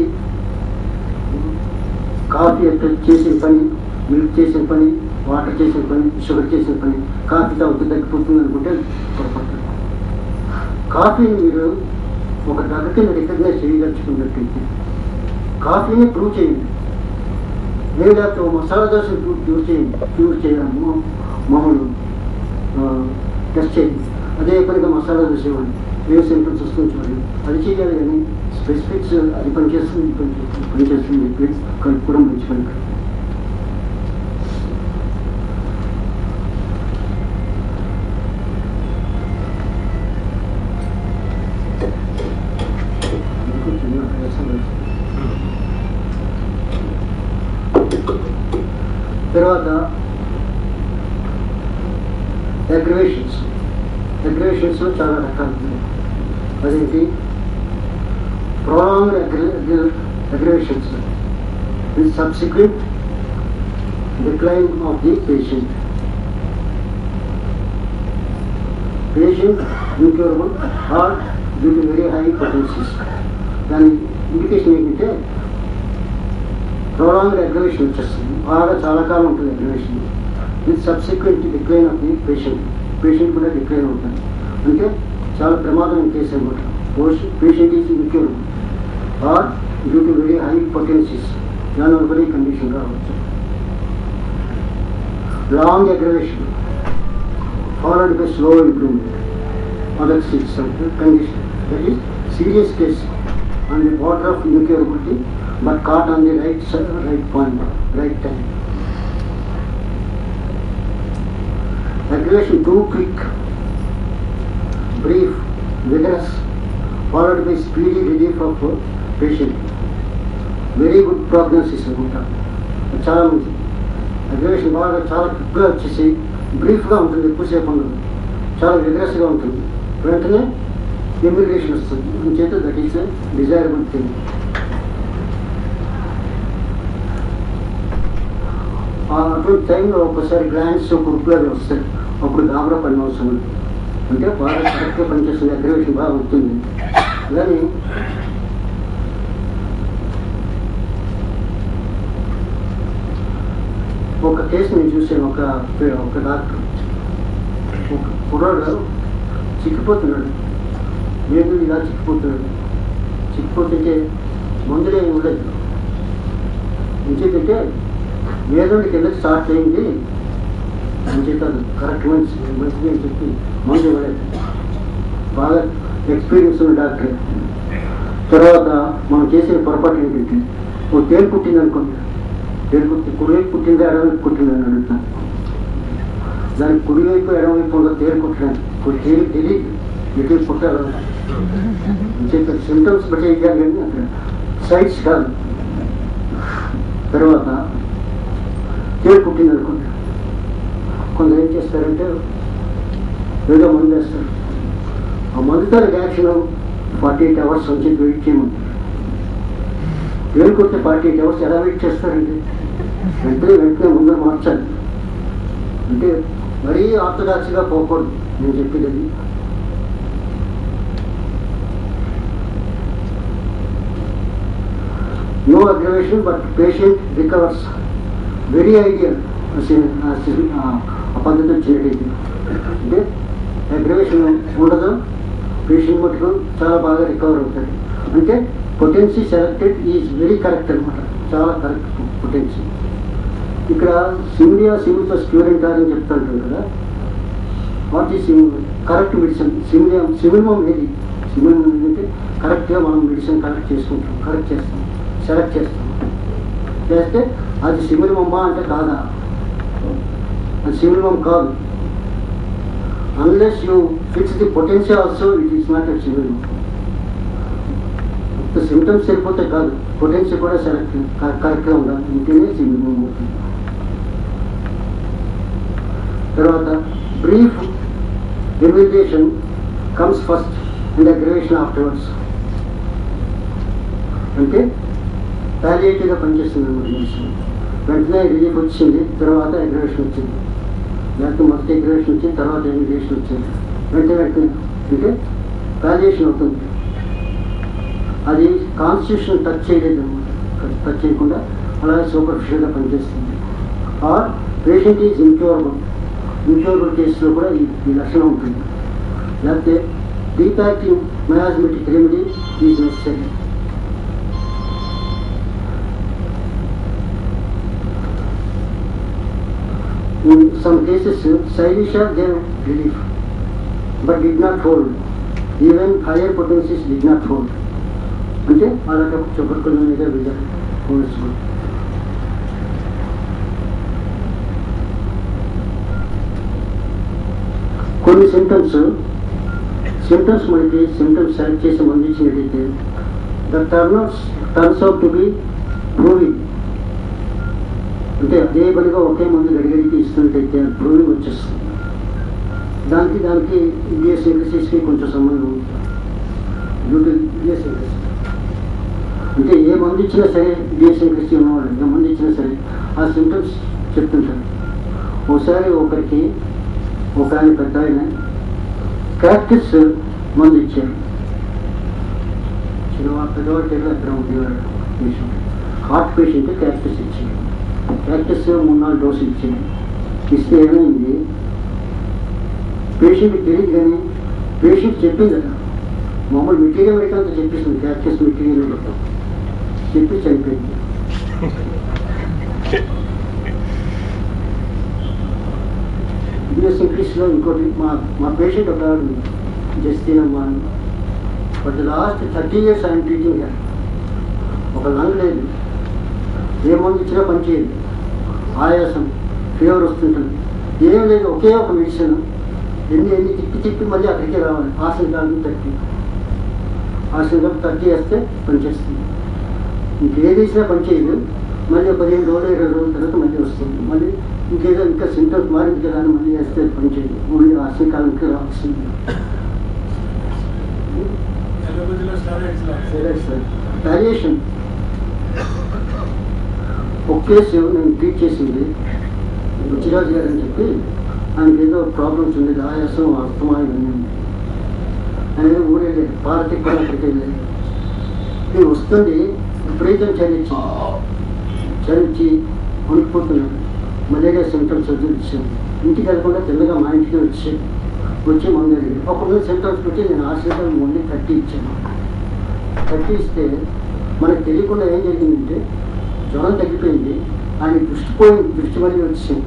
కాఫీ ఎంత చేసిన పని, మిల్క్ చేసిన పని, వాటర్ చేసిన పని, షుగర్ చేసిన పని, కాఫీ తాగితే తగ్గిపోతుంది అనుకుంటే పొరపాటు. కాఫీని మీరు ఒక డ్రగ్ కింద రికగ్నైజ్ చేయదలుచుకున్నట్టయితే కాఫీని ప్రూవ్ చేయండి. లేదా మసాలా దోశను ప్రూవ్ ప్యూర్ చేయండి, ప్యూర్ చేయడము మామూలు టెస్ట్ చేయండి. అదే పనిగా మసాలా దోశ ఇవ్వండి, ఏ సింటమ్స్ వస్తుంది చూడండి, అది చేయాలి. కానీ స్పెసిఫిక్స్ అది పనిచేస్తుంది పనిచేస్తుంది చెప్పి కలుపుకోవడం మంచి పని. తర్వాత అగ్రివేషన్స్, అగ్రివేషన్స్లో చాలా రకాలు ఉన్నాయి. అదేంటి prolonged aggravations with subsequent decline of the patient. Patient incurable or due to very high potencies. దాని ఇండికేషన్ ఏంటంటే prolonged aggravation వచ్చేస్తుంది, బాగా చాలా కాలం ఉంటుంది aggravation. With subsequent decline of the patient, patient కూడా డిక్లైన్ అవుతుంది. అంటే చాలా ప్రమాదమైన కేసు అనమాట. Patient is incurable or due to very high potencies, దానివల్ల కూడా ఈ కండిషన్ రావచ్చు. Long aggravation followed by slow improvement, other six condition That is serious case on the border of incurability, but caught on the right side, right point, right time. Aggravation too quick, brief, vigorous, followed by speedy relief of patient. Very good prognosis అనుకుంటారు. చాలా మంది aggression బాగా చాలా క్విక్గా వచ్చేసి బ్రీఫ్గా ఉంటుంది, ఎక్కువసేపు ఉండదు, చాలా విగ్రెస్గా ఉంటుంది, వెంటనే ఇమ్యూనికేషన్ వస్తుంది. అంచేత that is a desirable thing. అటువంటి టైంలో ఒక్కసారి గ్లాన్స్ గ్రూప్లో వస్తాయి, అప్పుడు గాబరా పడిన అవసరం ఉంది. అంటే బాగా కరెక్ట్గా పనిచేస్తుంది, అగ్రేషన్ బాగా అవుతుంది. కానీ ఒక కేసు నేను చూసాను. ఒక ఒక డాక్టర్ ఒక కుర్రాడు చిక్కిపోతున్నాడు, లేదు ఇలా చిక్కిపోతున్నాడు. చిక్కిపోతుంటే మందులు ఏమి ఉండదు. ఇంకేంటంటే మేధుడి కింద స్టార్ట్ అయింది అంచేత కరెక్ట్ మంచి మంచిది అని చెప్పి మందు ఇవ్వలేదు. బాగా ఎక్స్పీరియన్స్ ఉన్న డాక్టర్. తర్వాత మనం చేసిన పొరపాటు ఏంటంటే ఓ తేలు పుట్టింది అనుకోండి, తేలు పుట్టి కుడివైపు పుట్టింది ఎడవైపు పుట్టిందని అడుగుతాను. దానికి కుడివైపు ఎడవైపు ఉండదు తేలు పుట్టడానికి. కొన్ని తేలి తెలియదు ఎటు పుట్టాలి చెప్పి సిమ్టమ్స్ బట్టి ఇవ్వాలి, కానీ అక్కడ సైట్స్ కాదు. తర్వాత తేలు పుట్టింది అనుకోండి, కొందరు ఏం చేస్తారంటే ఏదో మందు వేస్తారు. ఆ మందుతో యాక్షన్ ఫార్టీ ఎయిట్ అవర్స్ వచ్చి వెయిట్ చేయమంటారు. తేలు కొట్టే ఫార్టీ ఎయిట్ అవర్స్ ఎలా వెయిట్ చేస్తారండి? వెంటనే వెంటనే ముందర మార్చాలి. అంటే మరీ ఆర్థడాక్స్గా పోకూడదు నేను చెప్పేది. No aggravation but patient recovers. Very ideal ఆ పద్ధతి వచ్చినట్టయితే. అంటే అగ్రవేషన్ ఉండదు, పేషెంట్ మటుకు చాలా బాగా రికవర్ అవుతాడు. అంటే potency selected is very correct అనమాట, చాలా కరెక్ట్ పొటెన్సీ. ఇక్కడ సిమిలియా సిమిల్తో స్టూడెంట్ అని చెప్తాంటారు కదా, వాట్ ఈ సిమ్ కరెక్ట్ మెడిసిన్ సిమిలియా సిమిల్మం ఏది? సిమిల్మం ఏంటంటే కరెక్ట్గా మనం మెడిసిన్ కరెక్ట్ చేసుకుంటాం, కరెక్ట్ చేస్తాం, సెలెక్ట్ చేస్తాం. చేస్తే అది సిమిల్మమ్మా అంటే కాదా? అది సిమిల్మం కాదు. Unless you fix the potential also it is not a simillimum. Symptoms సరిపోతే కాదు, పొటెన్షియల్ కూడా సెలెక్ట్ కరెక్ట్గా ఉండాలి, ఇంకేనే సిమిల్మం అవుతుంది. తర్వాత brief revision comes first and aggravation afterwards. అంటే ప్యాలియేటివ్గా పనిచేస్తుంది అన్నమాట మెడిసిన్. వెంటనే రిలీఫ్ వచ్చింది, తర్వాత అగ్రవేషన్ వచ్చింది. లేకపోతే మొదటి అగ్రవేషన్ వచ్చింది, తర్వాత ఎగ్రవేషన్ వచ్చింది. వెంటనే వెంటనే అంటే ప్యాలియేషన్ అవుతుంది. అది కాన్స్టిట్యూషన్ టచ్ చేయలేదు అనమాట, టచ్ చేయకుండా అలాగే సూపర్ఫిషియల్గా పనిచేస్తుంది. Or patient is incurable. Incurable కేసులో కూడా ఈ ఈ లక్షణం ఉంటుంది. లేకపోతే deep active miasmatic remedy is necessary. In some cases, Silisha gave relief, but did not hold. Even higher potencies did not hold. అంటే అలాగే చుపర్కుల మీద పోల్చుకో. కొన్ని సిమ్టమ్స్ సిమ్టమ్స్ మనకి సిమ్టమ్స్ సెలెక్ట్ చేసి మందు ఇచ్చినట్టయితే the turns turns out to be proving. అంటే అదే పనిగా ఒకే మందు గడిగడికి ఇస్తున్నట్టయితే ప్రూవింగ్ వచ్చేస్తుంది. దానికి దానికి ఇడియోసింక్రసీస్కి కొంచెం సంబంధం ఉంటుంది. డ్యూ టు ఇడియోసింక్రసీ అంటే ఏ మందు ఇచ్చినా సరే ఇడియోసింక్రసీ ఉన్నవాళ్ళు ఏ మందు ఇచ్చినా సరే ఆ సిమ్టమ్స్ చెప్తుంటారు. ఒకసారి ఒకరికి ఒక ఆయన పెద్ద ఆయన క్యాక్టస్ మందు ఇచ్చారు. చిన్నవాడు పెద్దవాడు దగ్గర అక్కడ ఉండేవాడు పేషెంట్, హార్ట్ పేషెంట్ క్యాక్టస్ ఇచ్చారు. క్యాక్టస్ మూడు నాలుగు డోసులు ఇచ్చారు. ఇస్తే ఏమైంది, పేషెంట్ తెలియదు కానీ పేషెంట్ చెప్పింది కదా, మామూలు మెటీరియల్ పెట్టాలంతా చెప్పేసింది, క్యాక్టస్ మెటీరియల్ పెట్టాం చెప్పి చనిపోయింది. ఇడియోసింక్రసీలో ఇంకోటి మా మా పేషెంట్ ఒక జస్టిన్ అమ్మ బట్ లాస్ట్ థర్టీ ఇయర్స్ ఆయన ట్రీటింగ్ గారు ఒక లంగ్ లేదు, ఏ మందు ఇచ్చినా పనిచేయదు, ఆయాసం, ఫీవర్ వస్తుంటుంది, ఏం లేదు, ఒకే ఒక మెడిసిన్. ఎన్ని ఎన్ని తిప్పి తిప్పి మళ్ళీ అక్కడికే రావాలి. ఆసన కాలం థర్టీ ఆసన కాలం థర్టీ వేస్తే పనిచేస్తుంది. ఇంకేది వేసినా పనిచేయదు. మళ్ళీ పదిహేను రోజులు ఇరవై రోజుల తర్వాత మళ్ళీ వస్తుంది. మళ్ళీ ఇంకేదో ఇంకా సింటమ్స్ మారింది కదా అని మళ్ళీ వేస్తే పనిచేయదు. ఓన్లీ ఆసన కాలంకి రావాల్సింది. సరే సార్, వేరియేషన్ ఒక కేసు నేను ట్రీట్ చేసింది బుచ్చిరాజు గారు అని చెప్పి, ఆయనకి ఏదో ప్రాబ్లమ్స్ ఉండేది, ఆయాసం, అస్తమా ఇవన్నీ ఉంది. ఆయన ఏదో ఊరు వెళ్ళేది, పార్టీకి కూడా అక్కడికి వెళ్ళేది. ఇది వస్తుంది, విపరీతం చలిచ్చి చలిచ్చి వణికిపోతున్నాడు. మలేరియా సింటమ్స్ వచ్చాను. ఇంటికి వెళ్ళకుండా తెల్లగా మా ఇంటికి వచ్చి వచ్చి మందు అడిగి అప్పుడు సింటమ్స్ పెట్టి నేను హాస్పిటల్ ముందు థర్టీ ఇచ్చాను. థర్టీ ఇస్తే మనకు తెలియకుండా ఏం జరిగిందంటే జ్వరం తగ్గిపోయింది, ఆయన దృష్టి పోయింది, దృష్టి మళ్ళీ వచ్చింది.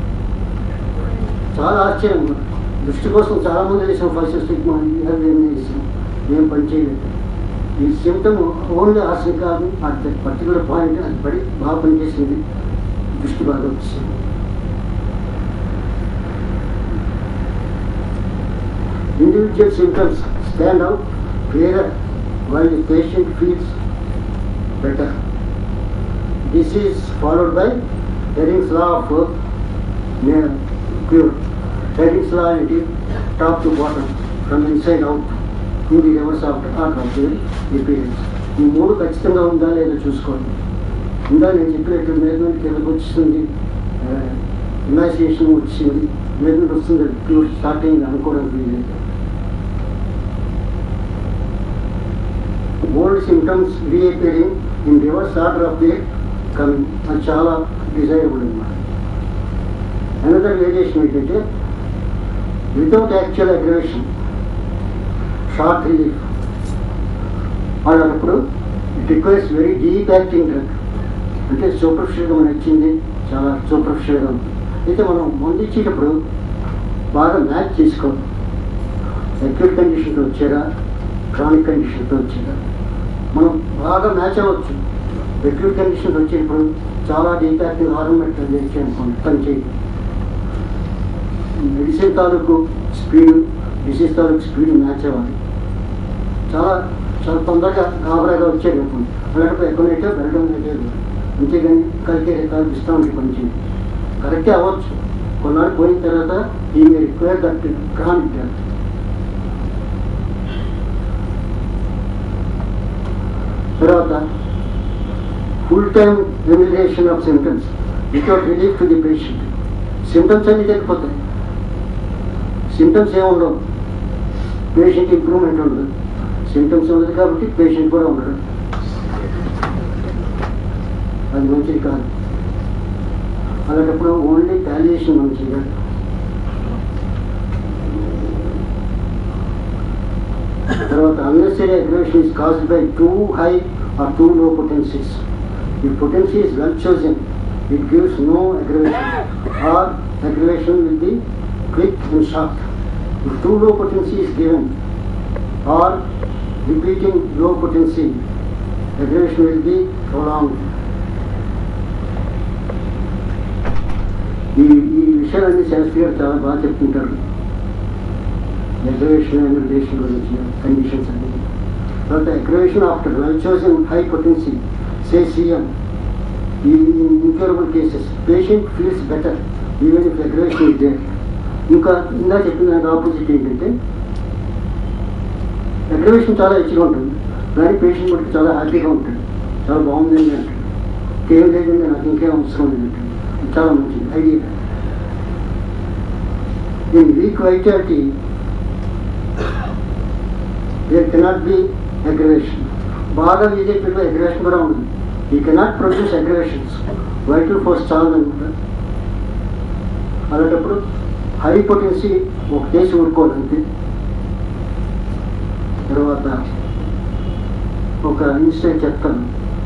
చాలా ఆశ్చర్యం. దృష్టి కోసం చాలామంది వేసాం, ఫస్ట్ ట్రీట్మెంట్ వేసాం, ఏం పని చేయలేదు. ఈ సిమ్టమ్ ఓన్లీ ఆశ కాదు, అది పర్టికులర్ పాయింట్ అది పడి బాగా పనిచేసింది, దృష్టి బాగా వచ్చింది. Individual symptoms stand out clearer while the patient feels better. This is followed by Hering's law of cure. Hering's law is top to bottom, from inside out, in the reverse of the art of the appearance. ఈ మూడు ఖచ్చితంగా ఉందా లేదా చూసుకోండి. ఉందా నేను చెప్పినట్టు మేజ్మెంట్ కిందకు వచ్చింది, ఇమాజినేషన్ వచ్చింది, మేజ్మెంట్ వస్తుంది, క్యూర్ స్టార్ట్ అయింది అనుకోవడానికి వీలేదు. Old symptoms reappearing in reverse order of the coming, అది చాలా డిజైరబుల్ అన్నమాట. అనదర్ వేరియేషన్ ఏంటంటే without actual aggravation, short relief. అలాంటప్పుడు it requires very deep acting drug. అంటే సూపర్ఫిషియల్గా మనం ఇచ్చింది చాలా సూపర్ఫిషియల్గా ఉంటుంది. అయితే మనం మందు ఇచ్చేటప్పుడు బాగా మ్యాచ్ చేసుకోవాలి. అక్యూట్ కండిషన్తో వచ్చారా, క్రానిక్ కండిషన్తో వచ్చారా, మనం బాగా మ్యాచ్ అవ్వచ్చు. అక్యూట్ కండిషన్తో వచ్చేటప్పుడు చాలా డీప్ యాక్టింగ్ హార్మోన్ మెడిసిన్ చేసి అనుకోండి, పని చేయదు. మెడిసిన్ తాలూకు స్పీడ్, డిసీజ్ తాలూకు స్పీడ్ మ్యాచ్ అవ్వాలి. చాలా చాలా తొందరగా గాబరాగా వచ్చేది అనుకోండి, అలాంటి ఎక్కడైతే వెళ్ళడం లేదు. అంతేగాని కలిగే రికార్డు ఇస్తూ ఉంటే కొంచెం కరెక్టే అవ్వచ్చు. కొన్నాళ్ళు పోయిన తర్వాత ఈ రిక్వైర్ దట్ క్రానిక్ డ్రగ్. తర్వాత full time remuneration of symptoms without relief to the patient. Symptoms అన్ని తగ్గిపోతాయి, సిమ్టమ్స్ ఏముండవు, పేషెంట్ ఇంప్రూవ్మెంట్ ఉండదు. సిమ్టమ్స్ ఉండదు కాబట్టి పేషెంట్ కూడా ఉండడు, అది మంచిది కాదు. అలాంటప్పుడు ఓన్లీ పాలియేషన్ మనం చేయాలి. తర్వాత unnecessary aggravation is caused by too high or too low potencies. If potency is well chosen, it gives no aggravation, or aggravation will be quick and sharp. If too low potency is given or repeating low potency, aggravation will be prolonged. ఈ ఈ విషయాలన్నీ శాస్త్రీయులు చాలా బాగా చెప్తుంటారు. Aggravation and relation గురించి conditions అన్ని. తర్వాత aggravation after well chosen high potency, say CM, ఈ incurable cases patient feels better even if aggravation is there. ఇంకా ఇందా చెప్పిన దానికి ఆపోజిట్ ఏంటంటే అగ్రవేషన్ చాలా హెచ్చుగా ఉంటుంది, కానీ పేషెంట్ బట్టి చాలా హ్యాపీగా ఉంటుంది, చాలా బాగుందండి అంటాడు, ఇంకేం లేదండి నాకు ఇంకేం అవసరం లేదంటాడు. చాలా మంచిది idea. In weak vitality there cannot be aggravation. బాగా వీజైపోయిన అగ్రవేషన్ కూడా ఉంది. You cannot produce aggravations, vital force చాలా అనుకుంటా. అలాంటప్పుడు హై పొటెన్సీ ఒక కేసు ఊరుకోవాలంటే. తర్వాత ఒక ఇన్సిడెంట్ చెప్తాను.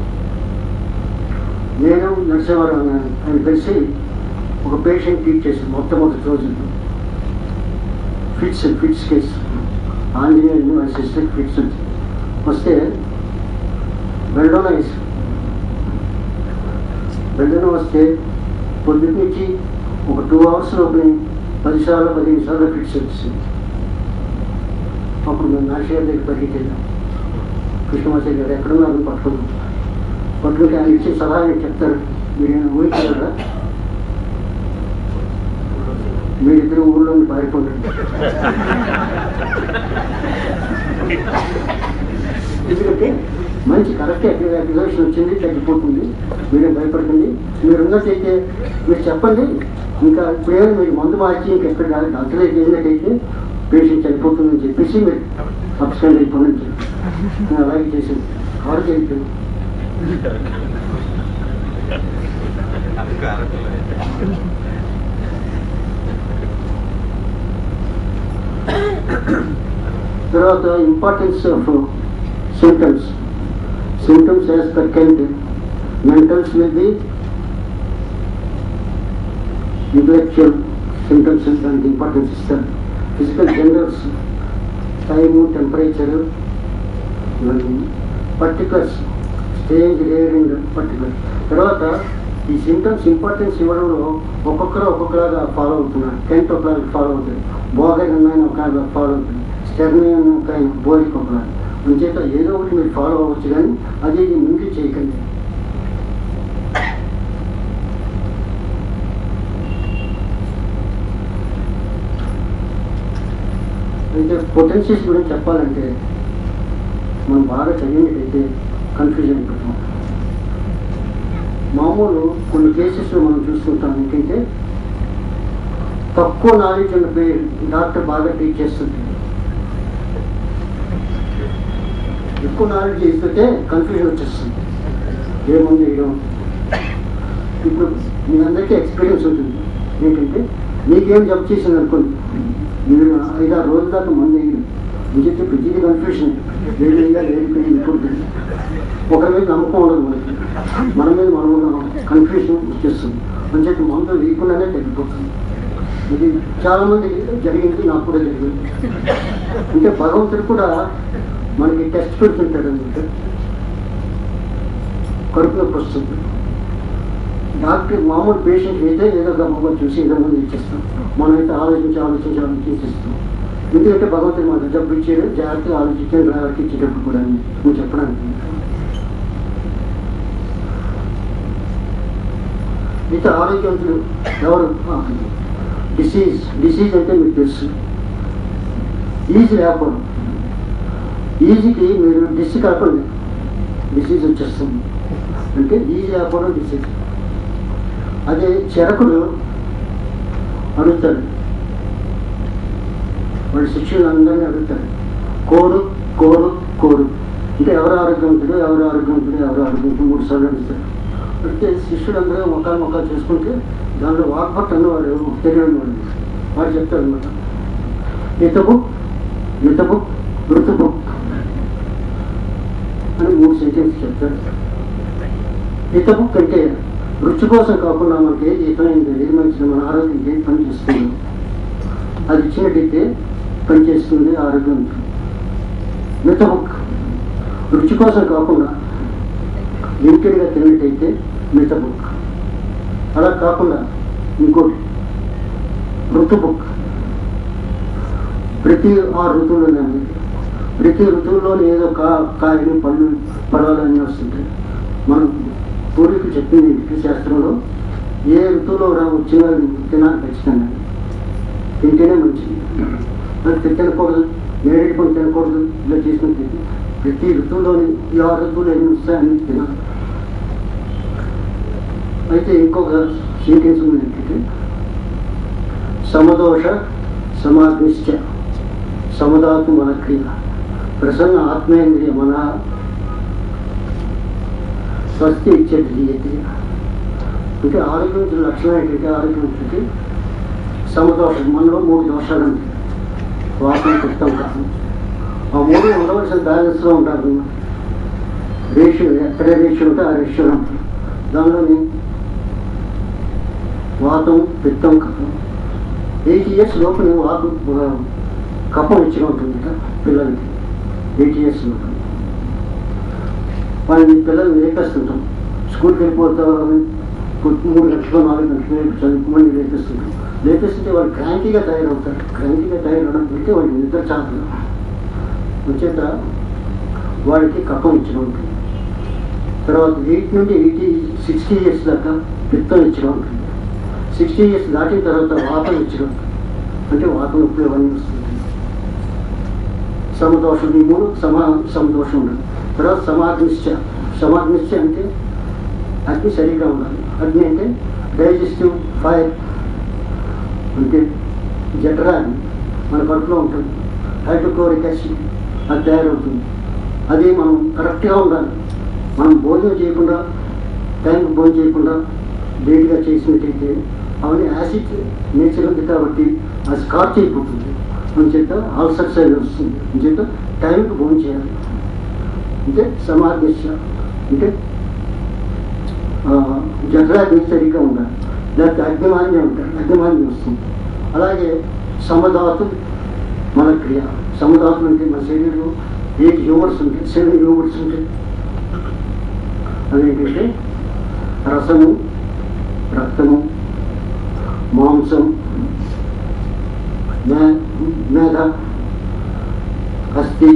నేను నరసింహారావు ఆయన కలిసి ఒక పేషెంట్ ట్రీట్ చేశాను మొట్టమొదటి రోజుల్లో. ఫిట్స్ ఫిట్స్ కేసు ఆంజనేయులు మా సిస్టర్ ఫిట్స్ వచ్చింది. వస్తే బెల్డోనా వేసి బెల్డోనా వస్తే పొద్దుటి నుంచి ఒక టూ అవర్స్ లోపల పది సార్లు పదిహేను సార్లు ఫిట్స్ వచ్చింది. అప్పుడు మేము నాశగారి దగ్గర పరిగెత్తాం. కృష్ణమాచారి గారు ఎక్కడున్నారు పట్టుకున్నాం. పట్టుకుంటే ఆయన ఇచ్చే సలహా చెప్తారు, మీరు ఊహించారా మీరిద్దరు ఊళ్ళో పారిపోండి. ఎందుకంటే మంచి కరెక్ట్ అక్యుజేషన్ వచ్చింది, తగ్గిపోతుంది, మీరేం భయపడుతుంది, మీరు ఉన్నట్టయితే మీరు చెప్పండి, ఇంకా ఇప్పుడే మీరు మందు మార్చి ఇంకెక్కడ డాక్టర్ చేసినట్టయితే పేషెంట్ చనిపోతుందని చెప్పేసి మీరు సబ్స్క్రైబ్ అయిపోయింది. నేను అలాగే చేసింది. కారు చేయించాను. తర్వాత importance of symptoms symptoms as per Kent mentals with the intellectual symptoms దానికి ఇంపార్టెన్స్ ఇస్తారు. Physical generals time temperature particulars stage rearing particular. తర్వాత ఈ సిమ్టమ్స్ ఇంపార్టెన్స్ ఇవ్వడంలో ఒక్కొక్కరు ఒక్కొక్కలాగా ఫాలో అవుతున్నారు. కెంట్ ఒకలాగా ఫాలో అవుతుంది, బోగన్ అన్న ఒకలాగా ఫాలో అవుతుంది, స్టెర్నీ అన్న ఒక బోలికి ఒకలాగా. అంచేత ఏదో ఒకటి మీరు ఫాలో అవ్వచ్చు, కానీ అది ముందు చేయకండి. అయితే పొటెన్షియల్స్ గురించి చెప్పాలంటే మనం బాగా చదివినట్టయితే కన్ఫ్యూజన్ అయిపోతాం. మామూలు కొన్ని కేసెస్లో మనం చూస్తుంటాం ఏంటంటే తక్కువ నాలెడ్జ్ ఉన్న డాక్టర్ బాగా ట్రీట్ చేస్తుంది, ఎక్కువ నాలెడ్జ్ ఇస్తుంటే కన్ఫ్యూజన్ వచ్చేస్తుంది, ఏముంది వేయడం. ఇప్పుడు మీ అందరికీ ఎక్స్పీరియన్స్ ఉంటుంది ఏంటంటే మీకేం జబ్ చేసింది అనుకోండి, మీరు ఐదారు రోజుల దాకా మందు వేయడం అని చెప్పి ప్రతిదీ కన్ఫ్యూషన్, వేడి వేయాలి వేడి ఇప్పుడు ఒకరి మీద నమ్మకం ఉండదు మనకి, మన మీద మనం కన్ఫ్యూషన్ వచ్చేస్తుంది. అని చెప్పి మందు వేయకుండానే తగ్గిపోతుంది. ఇది చాలా మంది జరిగింది, నాకు కూడా జరిగింది. అంటే భగవంతుడు కూడా మనకి టెస్ట్ పెడుతుంటాడు అనమాట. కడుపు నొప్పి వస్తుంది, డాక్టర్ మామూలు పేషెంట్ అయితే ఏదో గమ్మగా చూసి ఏదో మంది ఇచ్చేస్తాం, మనమైతే ఆలోచించి ఆలోచించి ఆలోచించి ఇస్తాం. ఎందుకంటే భగవంతుడు మన జబ్బు ఇచ్చాడు, జాగ్రత్తగా ఆలోచించాడు డ్రైవర్కి ఇచ్చేటప్పుడు కూడా నువ్వు చెప్పడానికి. మిగతా ఆరోగ్యవంతులు ఎవరు? డిసీజ్ డిసీజ్ అంటే మీకు తెలుసు, ఈజీ లేకపోవడం. ఈజీకి మీరు డిస్ కాకుండా డిసీజ్ వచ్చేస్తుంది, అంటే ఈజీ లేకపోవడం డిసీజ్. అదే చెరకుడు అడుగుతాడు, వాడి శిష్యులు అందరినీ అడుగుతాడు, కోరు కోరు కోరు అంటే ఎవరు ఆరోగ్యవంతుడు ఎవరు ఆరోగ్యవంతుడు ఎవరు ఆరోగ్యవంతుడు మూడు సార్లు అడుగుతాడు. అంటే శిష్యుడు అందరూ మొక్కలు మొక్కలు చేసుకుంటే దాంట్లో వాక్పట్టు అన్నవాడు తెలియని వాడు వాడు చెప్తాడు అనమాట. ఇతబు ఇతబు ఋతుబు అని మూడు సెంటెన్స్ చెప్తాడు. ఇతబు అంటే రుచి కోసం కాకుండా మనకి ఏది ఇతమైంది, ఏది మంచిది, మన ఆరోగ్యం ఏది పనిచేస్తుంది అది ఇచ్చినట్టయితే పనిచేస్తుంది ఆరోగ్యం. మితబుక్ రుచి కోసం కాకుండా లిమిటెడ్గా తిన్నట్టయితే మితబుక్. అలా కాకుండా ఇంకోటి ఋతుబుక్, ప్రతి ఆ ఋతువులోనే ప్రతి ఋతువులోనే ఏదో కా కాయలు పళ్ళు పడవలన్నీ వస్తుంటాయి. మనం పూర్వీకులు చెప్పింది శాస్త్రంలో ఏ ఋతువులో రా వచ్చిన తినాలి ఖచ్చితంగా, తింటేనే మంచిది. అది తినకూడదు, నేరేడు పండు తినకూడదు, ఇలా చేసినట్టు ప్రతి ఋతువులోని ఈ ఆరు ఋతువులు ఎన్ని వస్తాయని తినాలి. అయితే ఇంకొక సీక్వెన్స్ ఉంది ఏంటంటే సమదోష సమాగ్నిశ్చ సమదాతు మన క్రియ ప్రసన్న ఆత్మేంద్రియ మన స్వస్తి ఇచ్చేది దీయతే. అంటే ఆరోగ్యవంతుల లక్షణం ఏంటంటే ఆరోగ్యవంతుడికి సమదోషం, మనలో మూడు దోషాలు ఉంటాయి, వాసన పిత్తం కాదు. ఆ మూడు ఉండవలసిన బ్యాలెన్స్లో ఉంటారు. రేషియో ఎక్కడ రేషియో ఉంటే ఆ రేషియో ఉంటుంది. దానిలోని వాతం పిత్తం కఫం. ఎయిట్ ఇయర్స్ లోపల వాత కఫం ఇచ్చిన ఉంటుంది పిల్లలకి ఎయిట్ ఇయర్స్ లోపల. వాళ్ళని పిల్లల్ని లేపేస్తుంటాం. స్కూల్కి వెళ్ళిపోతామని మూడు గంటలు నాలుగు గంటలు చదువుకోమని లేపిస్తుంటాం. లేపిస్తుంటే వాళ్ళు క్రాంతిగా తయారవుతారు. క్రాంతిగా తయారవడం అంటే వాళ్ళు నిద్ర చాలు వచ్చేట వాడికి కప్పం ఇచ్చడం ఉంటుంది. తర్వాత ఎయిట్ నుండి ఎయిటీ సిక్స్టీ ఇయర్స్ దాకా పిత్తం ఇచ్చడం ఉంటుంది. సిక్స్టీ ఇయర్స్ దాటిన తర్వాత వాతం ఇచ్చడం అంటే వాతం నొప్పులు ఇవన్నీ వస్తుంది. సమదోషం ఈ మూడు సమా సమదోషం ఉండదు. తర్వాత సమాగ్నిశ్చ. సమాగ్నిశ్చ అంటే అగ్ని సరిగ్గా ఉండాలి. అగ్ని అంటే డైజెస్టివ్ ఫైర్ అంటే జఠరాగ్ని మన కడుపులో ఉంటుంది. హైడ్రోక్లోరిక్ యాసిడ్ అది తయారవుతుంది. అది మనం కరెక్ట్గా ఉండాలి. మనం భోజనం చేయకుండా టైంకి భోజనం చేయకుండా లేట్గా చేసినట్టయితే అవన్నీ యాసిడ్ నేచర్ ఉంది కాబట్టి అది స్కార్చ్ అయిపోతుంది. అని చేత అల్సర్ సైడ్ వస్తుంది. అని చేత టైంకి భోజనం చేయాలి. అంటే సమాగ్నిశ్చ అంటే జఠరాగ్ని సరిగ్గా ఉండాలి. లేకపోతే అగ్నిమాన్యం ఉంటాయి. అగ్నిమాన్యం వస్తుంది. అలాగే సమధాతు మన క్రియ. సమధాతులు అంటే మన శరీరంలో ఎయిట్ హ్యూమర్స్ ఉంటాయి. సెవెన్ హ్యూమర్స్ ఉంటాయి. అదేంటంటే రసము, రక్తము, మాంసం, మే మేధ, అస్థి,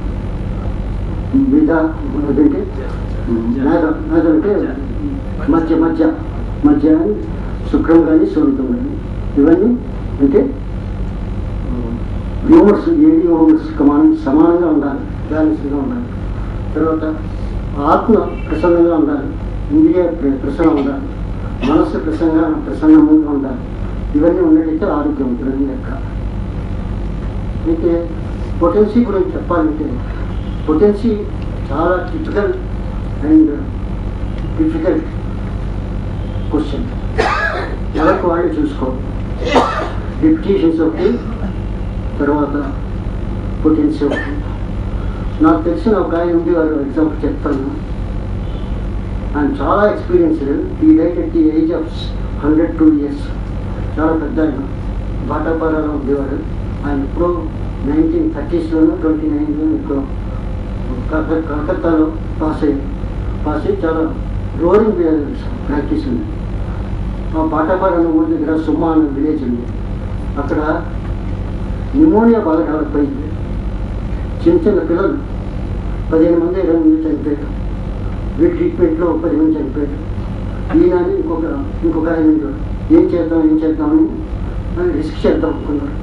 మిధ. అదంటే మేధ. మేధ అంటే మధ్య మధ్య మధ్య శుక్రం కానీ శోణితం కానీ ఇవన్నీ అంటే హ్యూమర్స్ ఏడు హ్యూమర్స్ సమానం సమానంగా ఉండాలి. బ్యాలెన్స్గా ఉండాలి. తర్వాత ఆత్మ ప్రసన్నంగా ఉండాలి. ఇంద్రియ ప్రసన్నంగా ఉండాలి. మనస్సు ప్రసన్నంగా ప్రసన్నంగా ఉండాలి. ఇవన్నీ ఉన్నట్టయితే ఆరోగ్యవంతులని లెక్క. అయితే పొటెన్సీ గురించి చెప్పాలంటే పొటెన్సీ చాలా టిపికల్ అండ్ డిఫికల్ట్ క్వశ్చన్. ఎవరికి వాళ్ళు చూసుకోవాలి. డిప్యూటేషన్స్ ఒకటి, తర్వాత పొటెన్సీ ఒకటి. నాకు తెలిసిన ఒక ఆయన ఉంది, వారు ఎగ్జాంపుల్ చెప్తాను. ఆయన చాలా ఎక్స్పీరియన్స్డ్. ఈ died at the age of hundred two years. చాలా పెద్ద ఆయన. బాటాపారాలో ఉండేవాడు. ఆయన ఇప్పుడు నైన్టీన్ థర్టీస్లోనూ ట్వంటీ నైన్లో ఇప్పుడు కలకత్తాలో పాస్ అయ్యారు. పాస్ అయ్యి చాలా రోరింగ్ ప్రాక్టీస్ ఉంది. మా బాటాపారా అనే ఊరి దగ్గర సుమా అనే విలేజ్ ఉంది. అక్కడ న్యూమోనియా బాగా డెవలప్ అయింది. చిన్న చిన్న పిల్లలు పదిహేను మంది ఇరవై మంది చనిపోయారు. వీటి ట్రీట్మెంట్లో పది మంది చనిపోయారు. ఈయన ఇంకొక ఇంకొక ఆయన ఉంటాడు. ఏం చేద్దాం ఏం చేద్దామని రిస్క్ చేద్దాం అనుకున్నారు.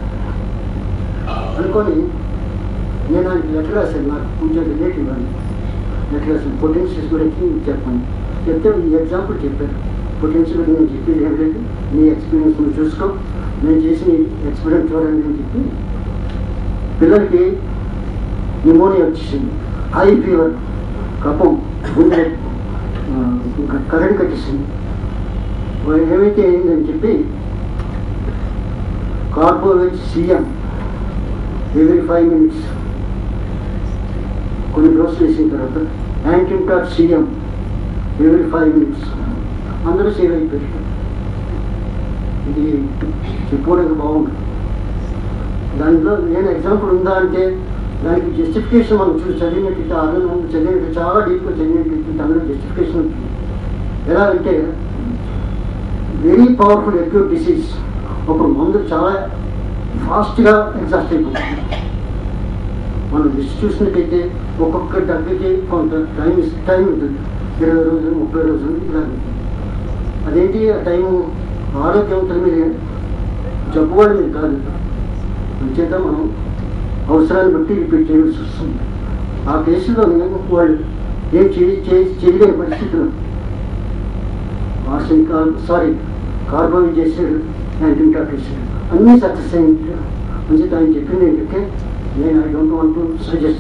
అనుకొని నేను ఆయనకి లెటర్ రాశాను. నాకు కొంచెం రిలేటివ్ అని లెటర్ రాశాను. పొటెన్షియల్స్ గురించి చెప్పాను. చెప్తే ఈ ఎగ్జాంపుల్ చెప్పారు. పొటెన్షియల్ గురించి నేను చెప్పేది ఏం లేదు, నీ ఎక్స్పీరియన్స్ నువ్వు చూసుకో, నేను చేసిన ఎక్స్పీరియన్స్ చూడండి అని చెప్పి పిల్లలకి న్యూమోనియా వచ్చేసింది. హై ఫీవర్, కఫం, గుండె కరెంట్ కట్టేసింది. ఏమైతే అయిందని చెప్పి carbo veg CM every five minutes కొన్ని డోసులు వేసిన తర్వాత యాంటీటాక్ సీఎం ఎవ్రీ ఫైవ్ మినిట్స్ అందరూ సేవ్ అయిపోయారు. ఇది చెప్పుకోవడానికి బాగుంటుంది. దాంట్లో నేను ఎగ్జాంపుల్ ఉందా అంటే దానికి జస్టిఫికేషన్ మనం చూసి చదివినట్టు ఆరు మంది చదివినట్టు చాలా డీప్గా చదివినట్టు అందులో జస్టిఫికేషన్ ఉంటుంది. ఎలా అంటే వెరీ పవర్ఫుల్ అక్యూట్ డిసీజ్ ఒక మందు చాలా ఫాస్ట్గా ఎగ్జాస్ట్ అయిపోతుంది. మనం లిస్ట్ చూసినట్టయితే ఒక్కొక్క దగ్గరికి కొంత టైం టైం ఉంటుంది. ఇరవై రోజులు ముప్పై రోజులు ఇలా ఉంటుంది. అదేంటి ఆ టైము ఆరోగ్యవంతుల మీద జబ్బువాడి మీద కాదు. అంచేత మనం అవసరాన్ని బట్టి రిపీట్ చేయాల్సి వస్తుంది. ఆ కేసులో నేను వాళ్ళు ఏం చేయి చేయలేని పరిస్థితులు ఆర్సన్ సారీ కార్బోవేజ్ చేసాడు, యాంటీటాక్ చేసాడు, అన్నీ సక్సెస్ అయింది. అంచేత ఆయన చెప్పింది ఏంటంటే నేను I don't want to suggest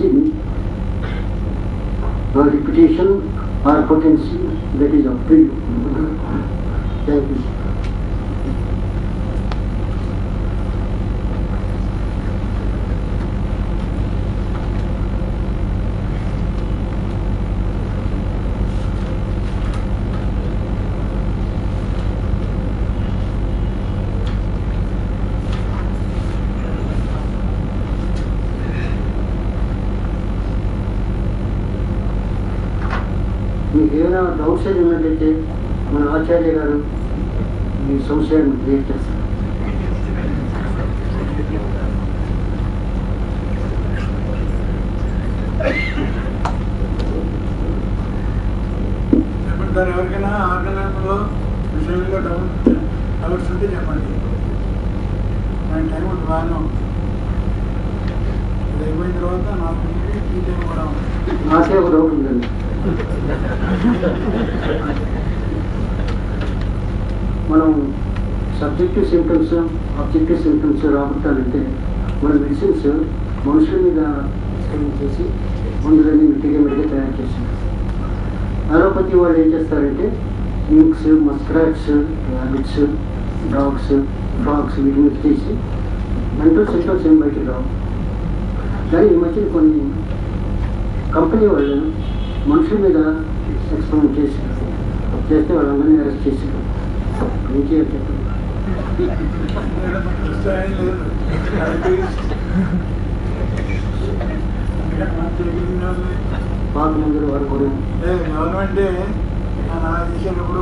repetition or potency, that is up to you. Thank you. ఏమైనా డౌట్స్ ఏది ఉన్నట్టయితే మన ఆచార్య గారు ఈ సంశయాన్ని క్రియేట్ చేస్తారు. చెప్తారు ఎవరికైనా ఆర్గనైజ్లో విషయంలో డౌట్ డౌట్స్ ఉంటే చెప్పండి. నేను టైం ఉంటుంది బాగా ఇది అయిపోయిన తర్వాత నాకు ఈ టైం కూడా నాకే ఒక డౌట్ ఉందండి. మనం సబ్జెక్టివ్ సింప్టమ్స్ ఆబ్జెక్టివ్ సింప్టమ్స్ రాబట్టాలంటే మన మెడిసిన్స్ మనుషుల మీద ఎక్స్పెరిమెంట్ చేసి మందులన్నీ మెటీరియల్గా తయారు చేశారు. అలోపతి వాళ్ళు ఏం చేస్తారంటే minks, muskrats, rabbits, dogs, frogs వీటి మీద చేసి మెంటల్ సింప్టమ్స్ ఏం బయటకు రావు. కానీ ఈ మధ్య కొన్ని కంపెనీ వాళ్ళు మనుషుల మీద ఎక్స్పెరిమెంట్ చేసి చేస్తే వాళ్ళందరినీ అరెస్ట్ చేశారు. ఏం చేయాలి చెప్పండి. పాత మందులు వారు కూడా గవర్నమెంటే నా చేసేటప్పుడు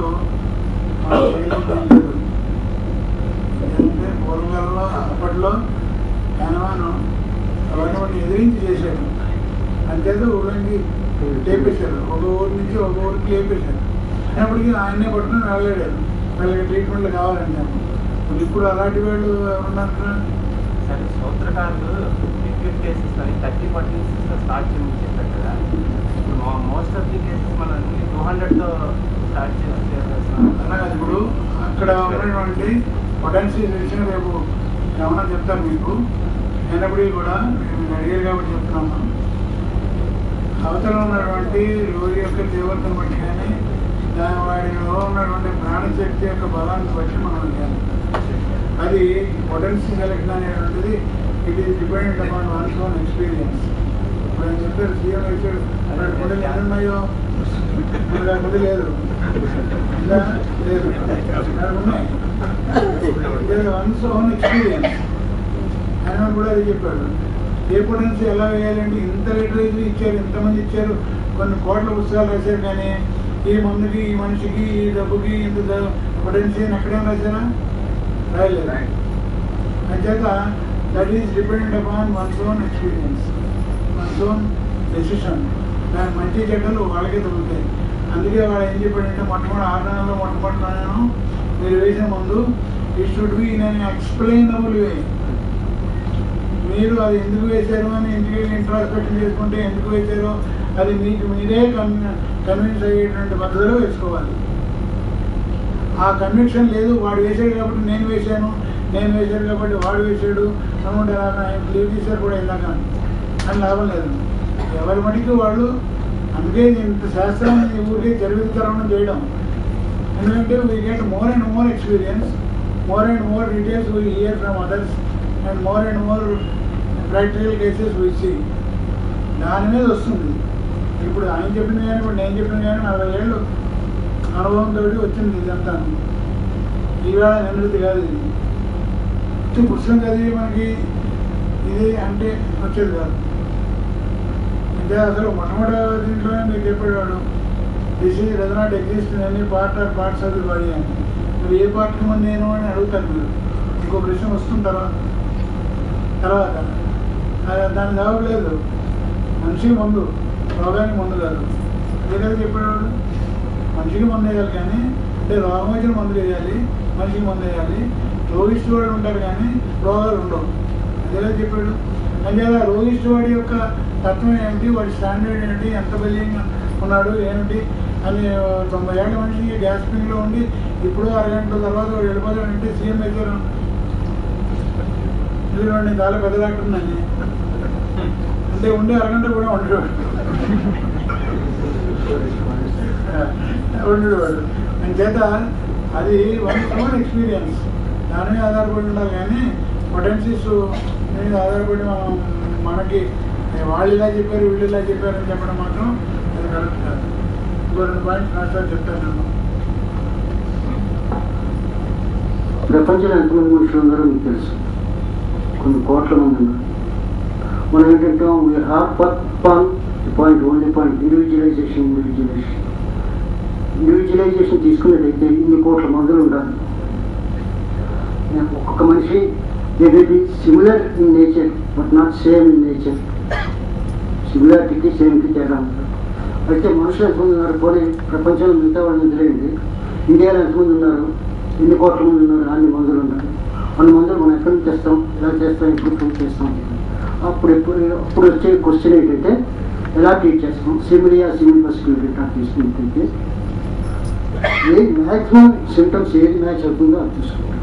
ఎందుకంటే పూర్వకాలంలో అప్పట్లో హనుమాను గవర్నమెంట్ ఎదిరించి చేశాడు. అంతేత ఊళ్ళకి లేపేశారు, ఒక ఊరి నుంచి ఒక ఊరికి లేపేశారు. అయినప్పటికీ ఆయన్నే పట్టుకుని వెళ్ళాడు. వాళ్ళకి ట్రీట్మెంట్లు కావాలంటే ఇప్పుడు అలాంటి వాళ్ళు ఎవరున్నారు? సరే సూత్రకారులు రిపీట్ కేసెస్ అని థర్టీ ఫార్టీ స్టార్ట్ చేయమని చెప్పారు కదా. మోస్ట్ ఆఫ్ ది కేసెస్ మనం టూ హండ్రెడ్తో స్టార్ట్ చేస్తున్నాం. అలాగే ఇప్పుడు అక్కడ ఉన్నటువంటి పొటెన్షియల్ విషయం రేపు ఏమన్నా చెప్తాను మీకు. అయినప్పటికీ కూడా మేము అడిగారు కాబట్టి చెప్తున్నాము. అవతల ఉన్నటువంటి రోగి యొక్క తీవ్రతను బట్టి కానీ దాని వాడిలో ఉన్నటువంటి ప్రాణశక్తి యొక్క బలాన్ని బట్టి మనం అడిగాము. అది పొటెన్షియల్ సెలెక్షన్ అనేటువంటిది it is dependent upon one's own experience. ఇప్పుడు ఆయన చెప్పారు సీఎం వచ్చాడు అక్కడ గుండెలు ఎన్ని ఉన్నాయో ఇక్కడ గుండె లేదు ఇలా లేదు అక్కడ ఉన్నాయి. వన్స్ ఓన్ ఎక్స్పీరియన్స్ ఆయన కూడా అది చెప్పాడు. ఏ పొటెన్షియల్ ఎలా వేయాలంటే ఇంత లిటరేచర్ ఇచ్చారు, ఇంతమంది ఇచ్చారు, కొన్ని కోట్ల పుస్తకాలు రాశారు. కానీ ఈ మందుకి ఈ మనిషికి ఈ డబ్బుకి ఇంత పొటెన్షియల్ ఎక్కడేం రాశారా? రాయలేదు. అంచేత that is dependent upon one's own experience, one's own decision. దాని మంచి చెడ్డలు వాళ్ళకే తగ్గుతాయి. అందుకే వాడు ఏం చెప్పాడంటే మొట్టమొదటి ఆరు నెలల్లో మొట్టమొదటి మీరు వేసే ముందు it should be in unexplainable way. మీరు అది ఎందుకు వేశారు అని ఎందుకు ఇంట్రాస్పెక్షన్ చేసుకుంటే ఎందుకు వేశారో అది మీకు మీరే కన్ కన్విన్స్ అయ్యేటువంటి పద్ధతిలో వేసుకోవాలి. ఆ కన్విక్షన్ లేదు, వాడు వేసాడు కాబట్టి నేను వేశాను, నేను వేశాడు కాబట్టి వాడు వేశాడు అనుకుంటే ఆయన లీవ్ తీశారు కూడా ఇందాక అని లాభం లేదు. ఎవరి మటుకు వాళ్ళు అందుకే ఇంత శాస్త్రాన్ని ఊరికే చరిత్రకరణం చేయడం. ఎందుకంటే we get more and more experience, more and more details we hear from others and more and more practical cases we see. దాని మీద వస్తుంది. ఇప్పుడు ఆయన చెప్పింది కానీ ఇప్పుడు నేను చెప్పింది కానీ నలభై ఏళ్ళు అనుభవంతో వచ్చింది ఇదంతా. ఈవేళ నిన్నది కాదు. ఇది పుస్తకం చదివి మనకి ఇది అంటే వచ్చేది కాదు. అంటే అసలు మొట్టమొదటి దీంట్లోనే మీకు చెప్పేవాడు this is does not exist in any part or parts of the body అని. మీరు ఏ పార్ట్కి ముందు నేను అని అడుగుతారు. మీరు ఇంకో ప్రశ్న వస్తుంది తర్వాత తర్వాత దాని జవాబు లేదు. మనిషికి ముందు, రోగానికి ముందు కాదు. అదే కదా చెప్పేవాడు. మనిషికి మందు వేయాలి కానీ అంటే రోగం వచ్చిన మందులు వేయాలి, మనిషికి మందు వేయాలి. రోగిష్టి వాడు ఉంటారు కానీ రోగాలు ఉండవు. అదేలా చెప్పాడు. అంటే రోగిష్టి వాడి యొక్క తత్వం ఏమిటి, వాడి స్టాండర్డ్ ఏంటి, ఎంత బలీయంగా ఉన్నాడు ఏమిటి అని తొంభై ఏళ్ళ మనిషికి గ్యాస్పింగ్లో ఉండి ఇప్పుడు అరగంటల తర్వాత వాడు వెళ్ళిపోతాడంటే సీఎం వేశారు. ఎందుకంటే నేను చాలా పెద్ద డాక్టర్ నన్ను అంటే ఉండే అరగంట కూడా ఉండేవాడు ఉండేవాడు అని చేత అది వన్ ఓన్ ఎక్స్పీరియన్స్. దాని మీద ఆధారపడి ఉండాలి కానీ పొటెన్షియల్స్ మీద ఆధారపడి మనం మనకి వాళ్ళు ఇలా చెప్పారు వీళ్ళు ఇలా చెప్పారు అని చెప్పడం మాత్రం అది కరెక్ట్ కాదు. ఇంకో రెండు పాయింట్స్ నాతో చెప్తాను. నేను ప్రపంచంలో ఎంతమంది మనుషులు ఉన్నారో మీకు తెలుసు, కొన్ని కోట్ల మంది ఉన్నారు. మనం ఏంటంటే point only point individualization individualization individualization తీసుకున్నట్టయితే ఇన్ని కోట్ల మందులు ఉండాలి. ఒక్కొక్క మనిషి they may be similar in nature but not same in nature. సిమిలారిటీకి సేమ్కి తేడా ఉంటుంది. అయితే మనుషులు ఎంతమంది ఉన్నారు పోనీ ప్రపంచంలో మిగతా వాళ్ళు వదిలేయండి, ఇండియాలో ఎంతమంది ఉన్నారు, ఎన్ని కోట్ల మంది ఉన్నారు, అన్ని మందులు ఉండాలి. అన్ని మందులు మనం ఎక్కడి నుంచి చేస్తాం, ఎలా చేస్తాం, ఎప్పుడు ప్రూవ్ చేస్తాం. అప్పుడు ఎప్పుడు అప్పుడు వచ్చే క్వశ్చన్ ఏంటంటే ఎలా ట్రీట్ చేస్తాం. సిమిలియా సిమిల్ పర్సిక్యూరిటీ తీసుకున్నట్టయితే ఏ మ్యాక్సిమం సిమ్టమ్స్ ఏది మ్యాచ్ అవుతుందో అది తీసుకుంటాం.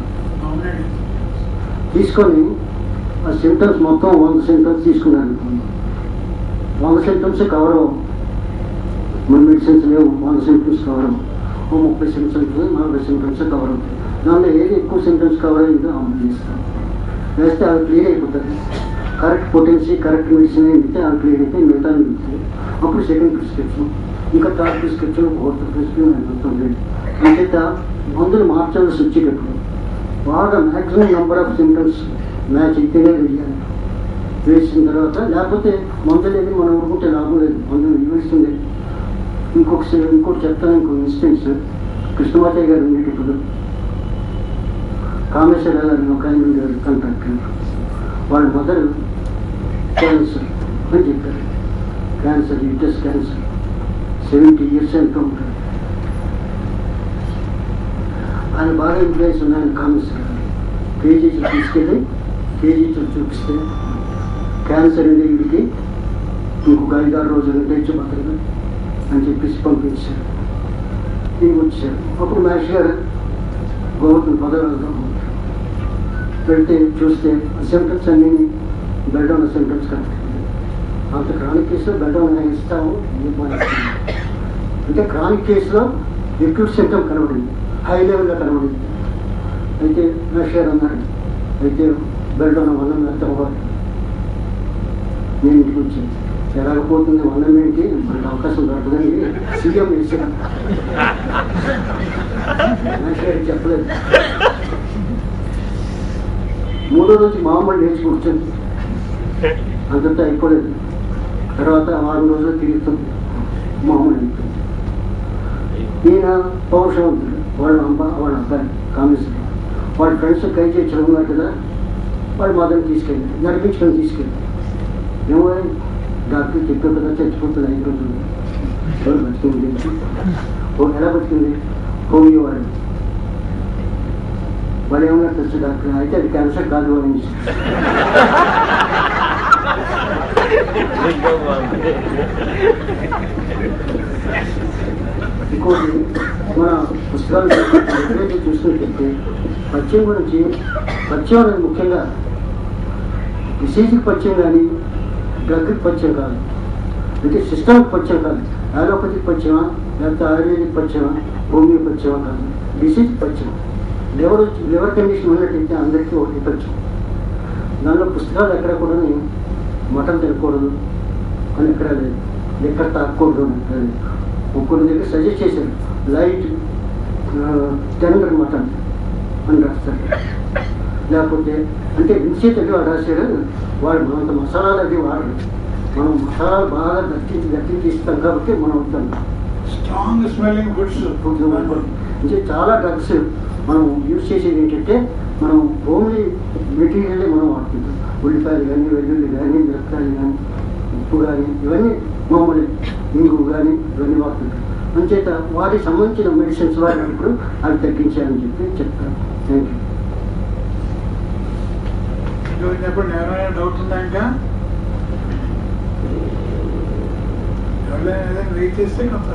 తీసుకొని ఆ సిమ్టమ్స్ మొత్తం వంద సిమ్టమ్స్ తీసుకున్నారు. వంద సిమ్టమ్స్ కవర్ అవ్వం, మన మెడిసిన్స్ లేవు, వంద సిమ్టమ్స్ కవర్ అవ్వం. ఓ ముప్పై సిమ్టమ్స్ నలభై సిమ్టమ్స్ కవర్ అవుతాయి. దానిలో ఏది ఎక్కువ సిమ్టమ్స్ కవర్ అయిందో అమలు చేస్తాం. వేస్తే అవి క్లియర్ అయిపోతుంది. కరెక్ట్ పొటెన్సీ కరెక్ట్ మెడిసిన్ అయితే అవి క్లియర్ అయితే మిగతా మిగులుతుంది. అప్పుడు సెకండ్ ప్రిస్క్రిప్షన్, ఇంకా థర్డ్ ప్రిస్క్రిప్షన్, ఫోర్త్ ప్రిస్క్రిప్షన్ అయిపోతుంది. అంచేత మందులు మార్చాల్సి వచ్చేటప్పుడు బాగా maximum number of symptoms match అయితేనే వేయాలి. వేసిన తర్వాత లేకపోతే మందులు ఏమి మనం ఊరుకుంటే లాభం లేదు, మందులు వేస్తుంది. ఇంకొక ఇంకోటి చెప్తాను, ఇంకో ఇన్స్టెన్స్. కృష్ణమాచయ్య గారు ఉండేటప్పుడు కామేశ్వర గారిని ఒక ఆయన ఉండేవారు కాంట్రాక్టర్. వాళ్ళ మదర్ క్యాన్సర్ అని చెప్పారు. Cancer, uterus cancer, seventy years ఎంతో ఉంటారు. ఆయన బాగా ఇన్ఫ్లుయెన్స్ ఉన్నాయని కామేశ్వర గారు కేజీలు తీసుకెళ్ళి కేజీలు చూపిస్తే క్యాన్సర్ ఉంది వీడికి, ఇంకొక ఐదారు రోజులు తెచ్చి బతకదు అని చెప్పేసి పంపించారు. ఇంటికి వచ్చారు. అప్పుడు మహేష్ గారు గవర్నమెంట్ పదవులు పెడితే చూస్తే సిమ్టమ్స్ అన్నీ బెడ్ ఉన్న సిమ్టమ్స్ కరెక్ట్. అంత క్రానిక్ కేసులో బెడ్ ఉన్న ఇస్తాము. అంటే క్రానిక్ కేసులో ఎక్యూట్ సిమ్టమ్ కనబడింది, హై లెవెల్లో కనబడింది. అయితే మహేష్ గారు అన్నారు, అయితే బెడ్ ఉన్న వన్నం ఎంత అవ్వాలి. నేను ఇంటికి వచ్చాను. ఎలాగపోతుంది వన్నం ఏంటి, మనకి అవకాశం దొరకదండి, సీఎం వేసాను. మహేష్ గారికి చెప్పలేదు. మూడో రోజు మామూలు లేచి కూర్చొని అంతంతా అయిపోలేదు. తర్వాత వారం రోజులు తిరుగుతుంది, మామూలు అయిపోయింది. ఈయన పౌరుషవంతుడు, వాళ్ళ అమ్మ వాళ్ళ అబ్బాయి కామేశ్వర, వాళ్ళ ఫ్రెండ్స్ కై చేయించడం ఉన్నారు కదా, వాళ్ళు మదర్ని తీసుకెళ్ళి నడిపించుకొని తీసుకెళ్ళి ఏమో డాక్టర్ చెప్పే కదా చచ్చిపోతుంది ఐదు రోజులు. ఎవరు బతికింది, ఎలా బతికింది, హోమియో వాడు. వాళ్ళు ఏమన్నా తెలుసు డాక్టర్, అయితే అది క్యాన్సర్ కాదు అని. ఇంకోటి మన పుస్తకాలు చూసినట్లయితే పథ్యం గురించి, పథ్యం అనేది ముఖ్యంగా డిసీజ్కి పథ్యం కానీ డ్రగ్కి పథ్యం కాదు, అంటే సిస్టమ్కి పథ్యం కాదు. అలోపతిక్ పథ్యమా లేకపోతే ఆయుర్వేదిక్ పథ్యమా హోమియో పథ్యమా కాదు, డిసీజ్ పథ్యం. లివర్ లివర్ కండిషన్ ఉన్నట్టయితే అందరికీ ఒకటి పథ్యం. దానిలో పుస్తకాలు ఎక్కడ కూడా మటన్ తినకూడదు అని ఎక్కడ లేదు, ఎక్కడ తాకూడదు అని కొన్ని దగ్గర సజెస్ట్ చేశారు. లైట్ టెండర్ మటన్ అని రాస్తారు. లేకపోతే అంటే నిశ్చిత వాడు రాశాడు, వాడు మనంత మసాలాలు అది వాడరు. మనం మసాలాలు బాగా గట్టి గట్టి తీస్తాం కాబట్టి మనం వద్దాం. స్ట్రాంగ్ స్మెల్లింగ్ ఫుడ్స్ ఫుడ్ అంటే చాలా డ్రగ్స్ మనం యూజ్ చేసేది ఏంటంటే మనం ఓన్లీ మెటీరియల్లే మనం వాడుతుంటాం. ఉల్లిపాయలు కానీ, వెల్లుల్లి కానీ, మిరపకాయలు కానీ, ఉప్పు కానీ, ఇవన్నీ మామూలు ఇంగు కానీ ఇవన్నీ వాడుతుంటాం. అంచేత వాటికి సంబంధించిన మెడిసిన్స్ వాడినప్పుడు అవి తగ్గించాలని చెప్పి చెప్తాను. Thank you. ఇప్పుడు ఎవరైనా డౌట్ ఉందా? ఇంకా ఎవరైనా ఏదైనా వెయిట్ చేస్తే కొంత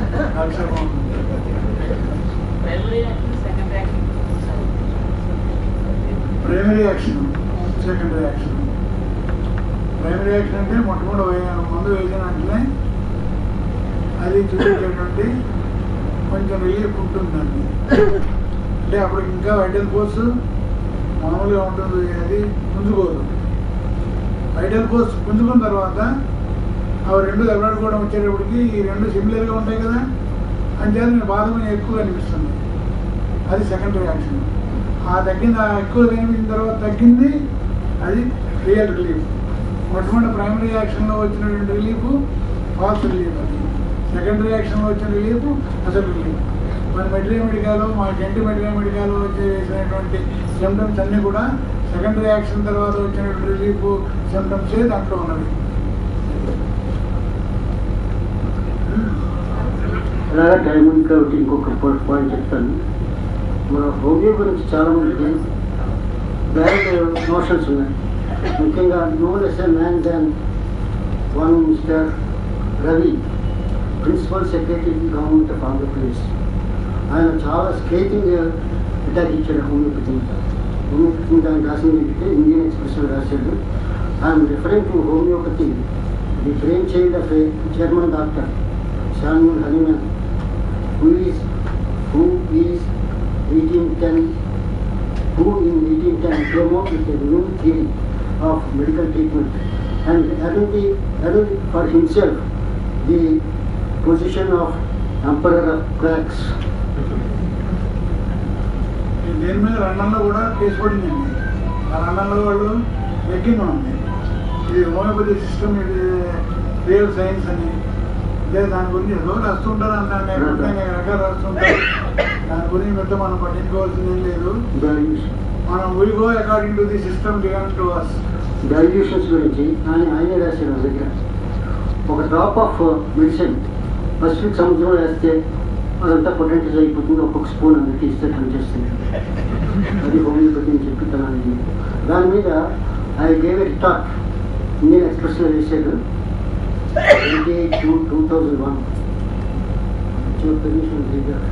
primary action, secondary action. Primary action అంటే మొట్టమొదటి మందు వేసిన అంటే అది చూపించేటువంటి కొంచెం రిలీఫ్ ఉంటుందండి. అంటే అప్పుడు ఇంకా వైటల్ ఫోర్స్ మామూలుగా ఉంటుంది, అది పుంజుకోదు. వైటల్ ఫోర్స్ పుంజుకున్న తర్వాత అవి రెండు దెబ్బలాడుకోవడం వచ్చేటప్పటికి ఈ రెండు సిమిలర్గా ఉంటాయి కదా, అంచేత నేను బాధ ఎక్కువ అనిపిస్తుంది. అది సెకండరీ యాక్షన్. ఆ తగ్గింది, ఆ ఎక్కువ కనిపించిన తర్వాత తగ్గింది, అది రియల్ రిలీఫ్. మొట్టమొదటి ప్రైమరీ యాక్షన్లో వచ్చినటువంటి రిలీఫ్ ఫాల్స్ రిలీఫ్. అది సెకండ్ రియాక్షన్ వచ్చిన రిలీఫ్ అసలు రిలీఫ్. మన మెటీరియల్ మెడికాలో మా జంటి మెటీరియల్ మెడికాలో వచ్చేసినటువంటి సిమ్టమ్స్ అన్నీ కూడా సెకండ్ రియాక్షన్ తర్వాత వచ్చినటువంటి రిలీఫ్ సిమ్టమ్సే దాంట్లో ఉన్నవి. అలాగే టైం ఉంది కాబట్టి ఇంకొక పాయింట్ చెప్తాను. మన హోమియో గురించి చాలా మందికి బ్యాడ్ నోషన్స్ ఉన్నాయి. ముఖ్యంగా no less a man than one Mr Ravi, principal secretary government of Andhra Pradesh. ఆయన చాలా స్కేటింగ్ అటాక్ ఇచ్చాడు హోమియోపతి. హోమియోపతి దాన్ని రాసింది ఇండియన్ ఎక్స్ప్రెస్లో రాశాడు. I'm referring to homeopathy, the brain child of a German doctor Samuel Hahnemann, who is who is eighteen ten, who in eighteen ten came up with a new theory of medical treatment and earned earned for himself the position of emperor of cracks. దీని మీద లండన్లో కూడా case పడిందండి. ఆ లండన్లో వాళ్ళు ఎక్కింగ్ ఉంది, ఇది హోమియోపతి సిస్టమ్, ఇది రియల్ సైన్స్ అని. అదే దాని గురించి ఏదో రాస్తుంటారు, అంత రకాలు రాస్తుంటారు. దాని గురించి పెద్ద మనం పట్టించుకోవాల్సిందేం లేదు. మనం will go according to the system given to us. Dilutions గురించి ఆయన ఆయనే రాశారు దగ్గర. ఒక డ్రాప్ ఆఫ్ మెడిసిన్ పసిఫిక్ సముద్రంలో వేస్తే అదంతా పొటెన్షియల్ అయిపోతుంది, ఒక్కొక్క స్పూన్ అందరికి ఇస్తే పనిచేస్తుంది. అది హోమియోపతి అని చెప్పి తన దాని మీద I gave a talk Indian ఎక్స్ప్రెస్లో వేసాడు twenty eight two two thousand one. Permission leader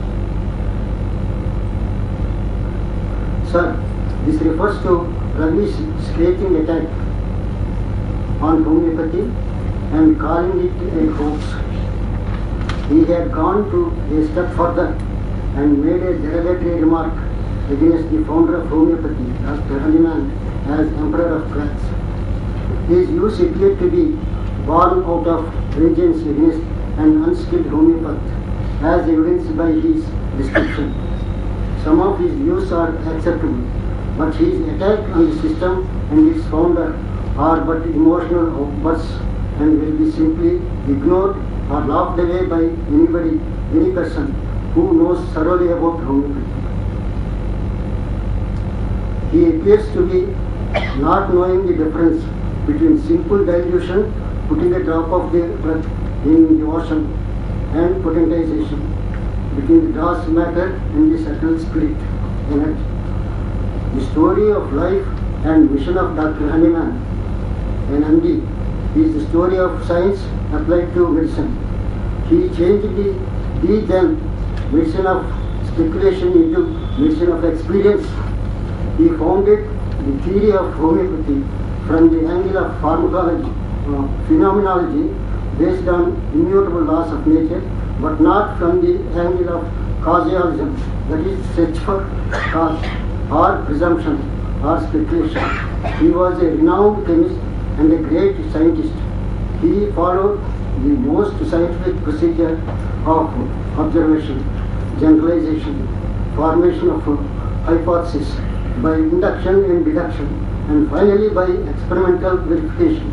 sir, this refers to Ravi's scraping attack on homeopathy and calling it a hoax. He had gone to a step further and made a derogatory remark against the founder of homeopathy, Doctor Hahnemann, as emperor of cracks. His views appeared to be born out of vengeance against an unskilled homeopath, as evidenced by his description. Some of his views are acceptable, but his attack on the system and its founder are but emotional outbursts and will be simply ignored or laughed away by anybody, any person who knows thoroughly about homeopathy. He appears to be not knowing the difference between simple dilution, putting a drop of the blood in the ocean, and potentization, between the gross matter and the subtle spirit energy. The story of life and mission of Doctor Hahnemann, an M D, is the story of science applied to medicine. He changed the, the then medicine of speculation into medicine of experience. He founded the theory of homeopathy from the angle of pharmacology, uh, phenomenology based on immutable laws of nature, but not from the angle of causalism, that is, search for cause, or presumption, or speculation. He was a renowned chemist and a great scientist. He followed the most scientific procedure of observation, generalization, formation of hypothesis by induction and deduction, and finally by experimental verification.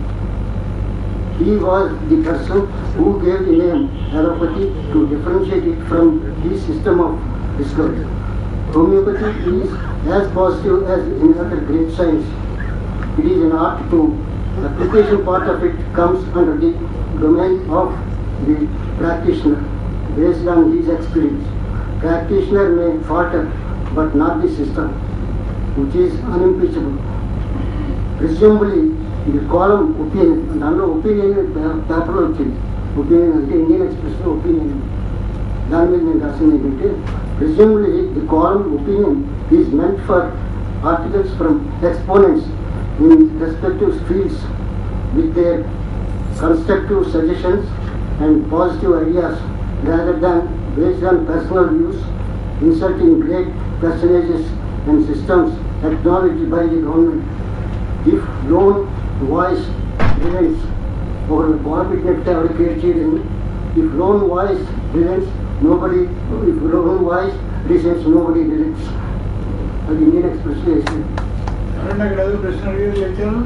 He was the person who gave the name allopathy to differentiate it from his system of discovery. Homeopathy is as positive as any other great science. It is an art too. Application part of it comes under the domain of the practitioner based on his experience. Practitioner may falter, but not the system, which is unimpeachable. Presumably, the column opinion, దానిలో opinion పేపర్లో వచ్చింది. Opinion అంటే Indian ఎక్స్ప్రెస్లో opinion, దాని మీద నేను రాసింది ఏంటంటే, presumably the column opinion is meant for articles from exponents in respective fields with their constructive suggestions and positive ideas rather than based on personal views, insulting great personages and systems acknowledged by the government. If lone voice prevents, or garbage our created, if lone voice prevents, nobody, if lone voice listens, nobody listens. అది Indian Express వేసింది. అక్కడ ఏదో ప్రశ్న అడిగారు lecture.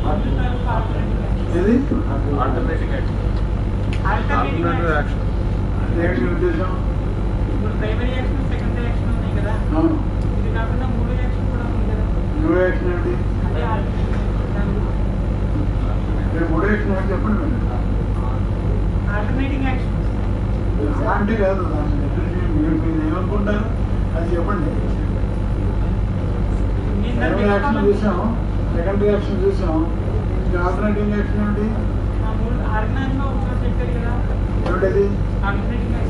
ఏది alternating action అదేంటి ఉద్దేశం? Primary action secondary action ఉన్నాయి కదా, అవును. ఇది కాకుండా మూడో యాక్షన్ కూడా ఉంది కదా. మూడో యాక్షన్ ఏంటి? అదే మీరు మూడో యాక్షన్ ఏంటి చెప్పండి మీరు. ఆల్టర్నేటింగ్ యాక్షన్ అంటే కాదు, మీరు మీరు ఏమనుకుంటారు అది చెప్పండి. ప్రైమరీ యాక్షన్ చూసాం, సెకండరీ యాక్షన్ చూసాం, ఇంకా ఆల్టర్నేటివ్ యాక్షన్ ఏంటి? ఆర్గనైజ్లో ఒకసారి చెప్పారు కదా, ఏమిటది? ఆల్టర్నేటింగ్ యాక్షన్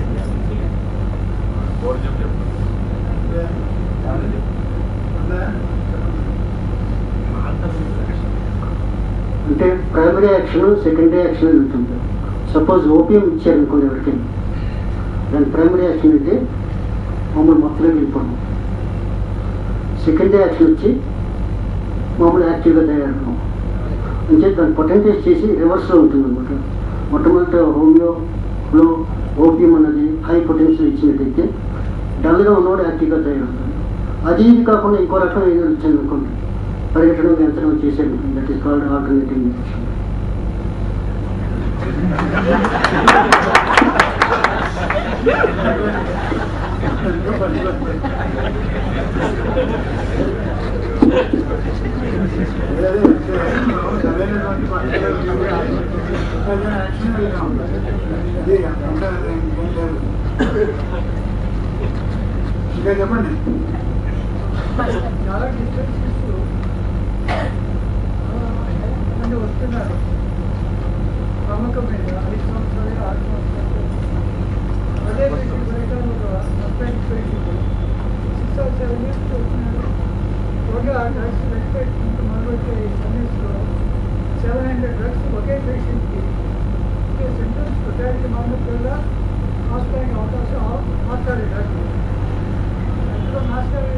అంటే ప్రైమరీ యాక్షన్ సెకండరీ యాక్షన్ వెళ్తుంది. సపోజ్ ఓపీఎం ఇచ్చారనుకోండి ఎవరికైనా, దాని ప్రైమరీ యాక్షన్ అయితే మామూలు మొత్తంగా వెళ్ళిపోవడం. సెకండరీ యాక్షన్ వచ్చి మామూలు యాక్టివ్గా తయారవడం. అంటే దాన్ని పొటెన్షియల్ చేసి రివర్స్లో ఉంటుంది అనమాట. మొట్టమొదటి హోమియోలో ఓపీఎం అన్నది హై పొటెన్షియల్ ఇచ్చినట్టయితే డల్గా ఉన్నవాడు యాక్టివ్గా తయారవుతుంది. అది ఇది కాకుండా ఇంకో రకం ఏదో ఇచ్చాను అనుకోండి, పరిగెట్టడం గెంతడం చేసేది, that is called alternative action. ఇంకా చెప్పండి. చాలా డిస్టెన్స్ అంటే వస్తున్నారు నమ్మకం మీద ఐదు సంవత్సరాలు ఆరు సంవత్సరాలు అదే పెట్టి బయట ఒక కంప్లైంట్ పెట్టి సిక్స్ ఆర్ సెవెన్ ఇయర్స్ వస్తున్నారు. ఒకే ఆ డ్రగ్స్ పెట్టుకుంటూ మొదలుపెట్టే సర్వీస్లో సెవెన్ హండ్రెడ్ డ్రగ్స్ ఒకే పేషెంట్కి సింటమ్స్ ప్రొటాలిటీ మామూలుగా హాస్పిటల్కి అవకాశం మాట్లాడే డాక్టర్ ఎంతో మాస్టర్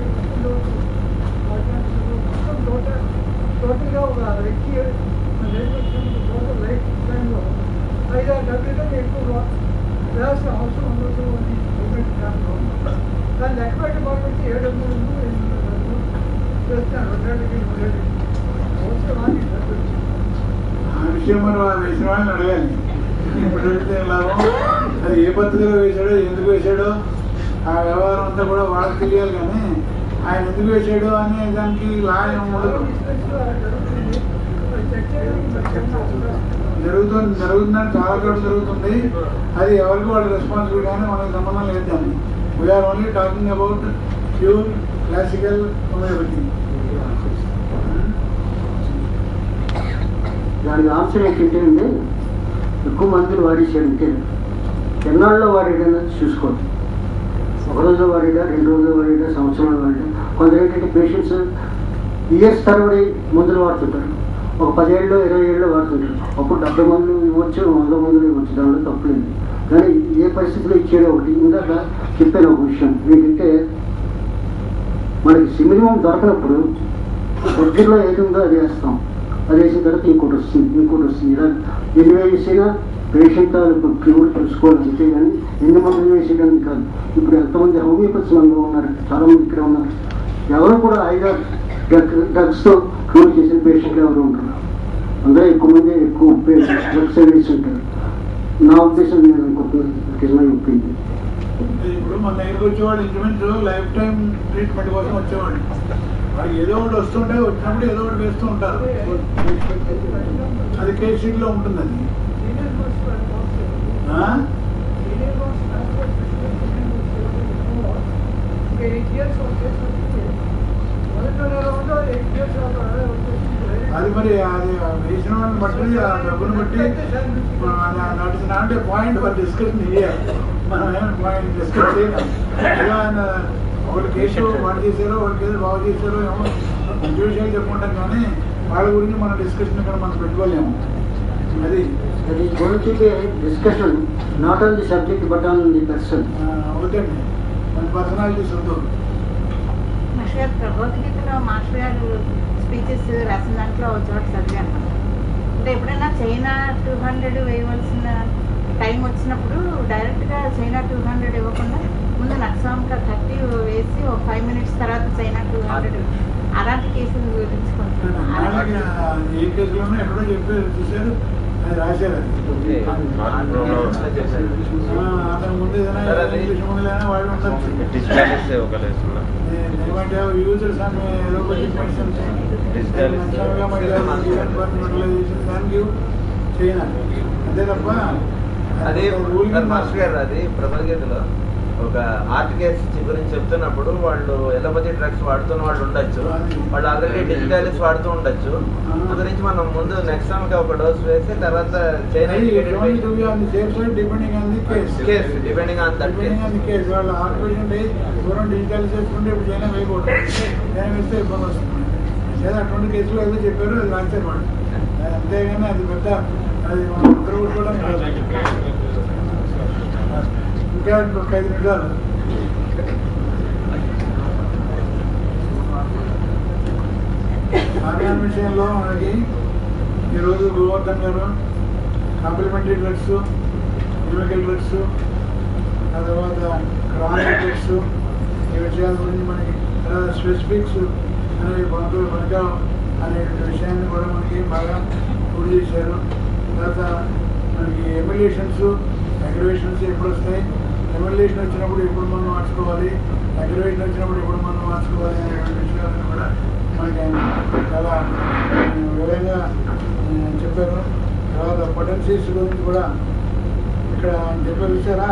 మొత్తం టోటల్ టోటల్గా ఒక వ్యక్తి టోటల్ లైఫ్ టైంలో ఐదారు డబ్బుల కంటే ఎక్కువగా వేయాల్సిన అవసరం ఉండదు అని గవర్నమెంట్ దాంట్లో దాన్ని లెక్క పెట్టి మొదలుపెట్టి ఏడు వందలు ఎనిమిది వందలు చేస్తాను రెండేళ్ళకి మూడేళ్ళకి అవసరమాన్ని డబ్బులు. ఆ విషయం మనం ఆ వేసిన వాళ్ళని అడగాలి. ఇప్పుడు వెళ్తే లాభం, అది ఏ పద్ధతిలో వేశాడో ఎందుకు వేశాడో ఆ వ్యవహారం అంతా కూడా వాళ్ళకి తెలియాలి. కానీ ఆయన ఎందుకు వేసాడు అనే దానికి లాయం ఉండదు. జరుగుతుంది జరుగుతుందని చాలా చోట్ల జరుగుతుంది. అది ఎవరికి వాళ్ళు రెస్పాన్సిబుల్ కానీ మనకి సంబంధం లేదు. దాన్ని we're only talking about pure classical homeopathy. దానికి ఆన్సర్ ఏంటంటే అండి, ఎక్కువ మందులు వాడేసాడంటే ఎన్నాళ్ళలో వాడేటన్నా చూసుకోవాలి. ఒక రోజు వాడిగా, రెండు రోజులు వాడిగా, సంవత్సరంలో వాడిగా. కొందరు ఏంటంటే పేషెంట్స్ ఇయర్స్ తరబడి మందులు వాడుతుంటారు. ఒక పదేళ్ళు ఇరవై ఏళ్ళు వాడుతుంటారు. అప్పుడు డెబ్బై మందులు ఇవ్వచ్చు, వంద మందులు ఇవ్వచ్చు, దానిలో తప్పలేదు. కానీ ఏ పరిస్థితిలో ఇచ్చేది ఒకటి. ఇందాక చెప్పాను ఒక విషయం ఏంటంటే, మనకి మినిమం దొరకనప్పుడు దగ్గరలో ఏదుందో అది వేస్తాం. అది వేసిన తర్వాత ఇంకోటి వస్తుంది, ఇంకోటి వస్తుంది. ఇలా ఎన్ని వేసినా పేషెంట్ తాలూకు క్యూర్ తెలుసుకోవాలంటే కానీ ఎన్ని మందులు వేసేయడానికి కాదు. ఇప్పుడు ఎంతమంది హోమియోపతి మనలో ఉన్నారు, చాలామంది ఇక్కడ ఉన్నారు. ఎవరు కూడా ఐదారు డ్రగ్ డ్రగ్స్తో క్యూర్ చేసిన పేషెంట్లు ఎవరు ఉంటారు? అందరూ ఎక్కువ మంది ఎక్కువ డ్రగ్స్ వేసి ఉంటారు. నా ఉద్దేశం నేను అనుకుంటున్నాను ఒప్పింది. ఇప్పుడు మన దగ్గరికి వచ్చేవాళ్ళు ఇంచుమించు లైఫ్ టైం ట్రీట్మెంట్ కోసం వచ్చేవాళ్ళు. వాళ్ళకి ఏదో ఒకటి వస్తుంటే వచ్చినప్పుడు ఏదో ఒకటి వేస్తూ ఉంటారు. అది కేస్ షీట్లో ఉంటుంది. అది అది మరి అది వేసిన వాళ్ళని బట్టి ఆ డబ్బుని బట్టి అంటే పాయింట్ ఫర్ డిస్కషన్ చేయాలి. మనం ఏమైనా పాయింట్ డిస్కస్ చేయాలి. ఆయన ఒకటి కేసు వాడు చేశారో ఒకటి కేసు బాగు చేశారో ఏమో మంచి విషయాలు చెప్పుకుంటాం. కానీ వాళ్ళ గురించి మన డిస్కషన్ ఇక్కడ మనం పెట్టుకోలేము. అది That is going to be a discussion, not on the subject but on the person. అవుతండి, మన పర్సనాలిటీస్ ఉంటుంది. మాస్టర్ గారు భగవద్గీతలో మాస్టర్ గారు స్పీచెస్ రాసిన దాంట్లో ఒక చోట చదివాను. అంటే ఎప్పుడైనా చైనా టూ హండ్రెడ్ వేయవలసిన టైం వచ్చినప్పుడు డైరెక్ట్గా చైనా టూ హండ్రెడ్ ఇవ్వకుండా ముందు నక్సాంక థర్టీ వేసి ఒక ఫైవ్ మినిట్స్ తర్వాత చైనా టూ హండ్రెడ్ అలాంటి కేసుల గురించి కొంచెం అలాగే ఏ కేసులోనూ ఎక్కడో చెప్పారు చూశారు అది రాశారు అది అతని ముందు ఏదైనా ఇంగ్లీష్ ముందులైనా వాళ్ళు ఉండొచ్చు ఏమంటే యూజర్ సమ్ ఏదో కొంచెం మెడిసిన్స్ చైనా అంతే తప్ప అది మాస్టర్ గారు అది ప్రపంచంలో ఒక హార్ట్ కేస్ గురించి చెప్తున్నప్పుడు వాళ్ళు ఎలోపతి డ్రగ్స్ వాడుతున్న వాళ్ళు ఉండొచ్చు, వాళ్ళు ఆల్రెడీ డిజిటాలిస్ వాడుతూ ఉండొచ్చు. దాని గురించి మనం ముందు నెక్స్ట్ టైం ఒక డోస్ వేసి తర్వాత China case depending on that case వాళ్ళు హార్ట్ పేషెంట్ దూరం డిజిటాలిస్ చేసుకుంటే ఇప్పుడు చైనా వేయకూడదు, చైనా వేస్తే ఇబ్బంది వస్తుంది. లేదా అటువంటి కేసులు ఏదో చెప్పారు అది రాశారు వాళ్ళు, అంతేగాని అది పెద్ద అది మనం ఉత్తరవుకోవడం కాదు. ఇంకా ఇంకొక ఐదు నిమిషాలు ఆర్గాన్ విషయంలో మనకి ఈరోజు గోవర్ధన్ గారు కాంప్లిమెంటరీ డ్రగ్స్, కెమికల్ డ్రగ్స్, ఆ తర్వాత క్రానిక్ డ్రగ్స్ ఈ విషయాల గురించి మనకి తర్వాత స్పెసిఫిక్స్ అనే పనులు కనుక అనే విషయాన్ని కూడా మనకి బాగా పూర్తి చేశారు. తర్వాత మనకి ఎమ్యులేషన్స్ అగ్రివేషన్స్ ఎప్పుడు వస్తాయి, ఎమ్యులేషన్ వచ్చినప్పుడు ఎప్పుడు మనం మార్చుకోవాలి, అగ్రివేషన్ వచ్చినప్పుడు ఎప్పుడు మనం మార్చుకోవాలి అనేటువంటి విషయాలను కూడా మనకి ఆయన చాలా వివరంగా చెప్పారు. తర్వాత పొటెన్సీస్ గురించి కూడా ఇక్కడ ఆయన చెప్పారు. చూసారా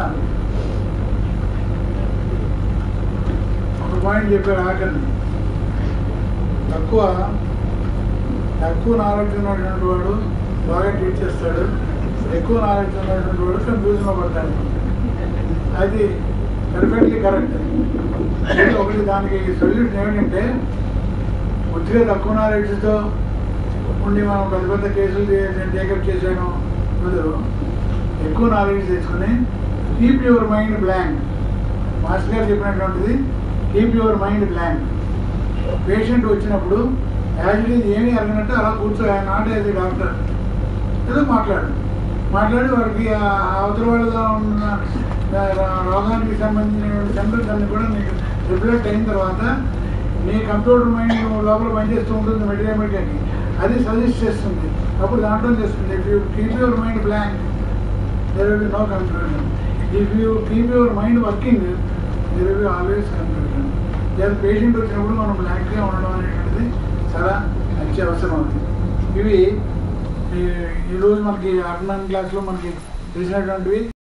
ఒక పాయింట్ చెప్పారు, ఆఖరిని తక్కువ తక్కువ నాలెడ్జ్ ఉన్నటువంటి వాడు బాగా ట్రీట్ చేస్తాడు, ఎక్కువ నాలెడ్జ్ ఉన్నటువంటి వాడు కన్ఫ్యూజన్లో పడతాడు. అది పర్ఫెక్ట్లీ కరెక్ట్. ఒకటి దానికి సొల్యూషన్ ఏమిటంటే కొద్దిగా తక్కువ నాలెడ్జ్తో ఉండి మనం పెద్ద పెద్ద కేసులు టేకప్ చేసాను బదులు ఎక్కువ నాలెడ్జ్ తెచ్చుకుని keep your mind blank. Master గారు చెప్పినటువంటిది keep your mind blank. Patient వచ్చినప్పుడు యాక్చువల్లీ ఏమీ అడిగినట్టు అలా కూర్చో, నాట్ యాజ్ ఏ డాక్టర్ ఏదో మాట్లాడు మాట్లాడి వాడికి అవతల వాళ్ళలో ఉన్న రోగానికి సంబంధించిన సెంటర్స్ అన్ని కూడా నీకు రిఫ్లెక్ట్ అయిన తర్వాత నీ కంప్యూటర్ మైండ్ లోపల పనిచేస్తూ ఉంటుంది మెటీరియల్, అది సజెస్ట్ చేస్తుంది. అప్పుడు దాంట్లో చేస్తుంది if you keep your mind blank there will be no confusion. If you keep your mind working there will be always confusion. లేదా పేషెంట్ వచ్చినప్పుడు మనం బ్లాంక్గా ఉండడం అనేటువంటిది చాలా అత్యవసరం అవుతుంది. ఇవి ఈరోజు మనకి ఆర్గనైజ్ క్లాస్లో మనకి తెలిసినటువంటివి.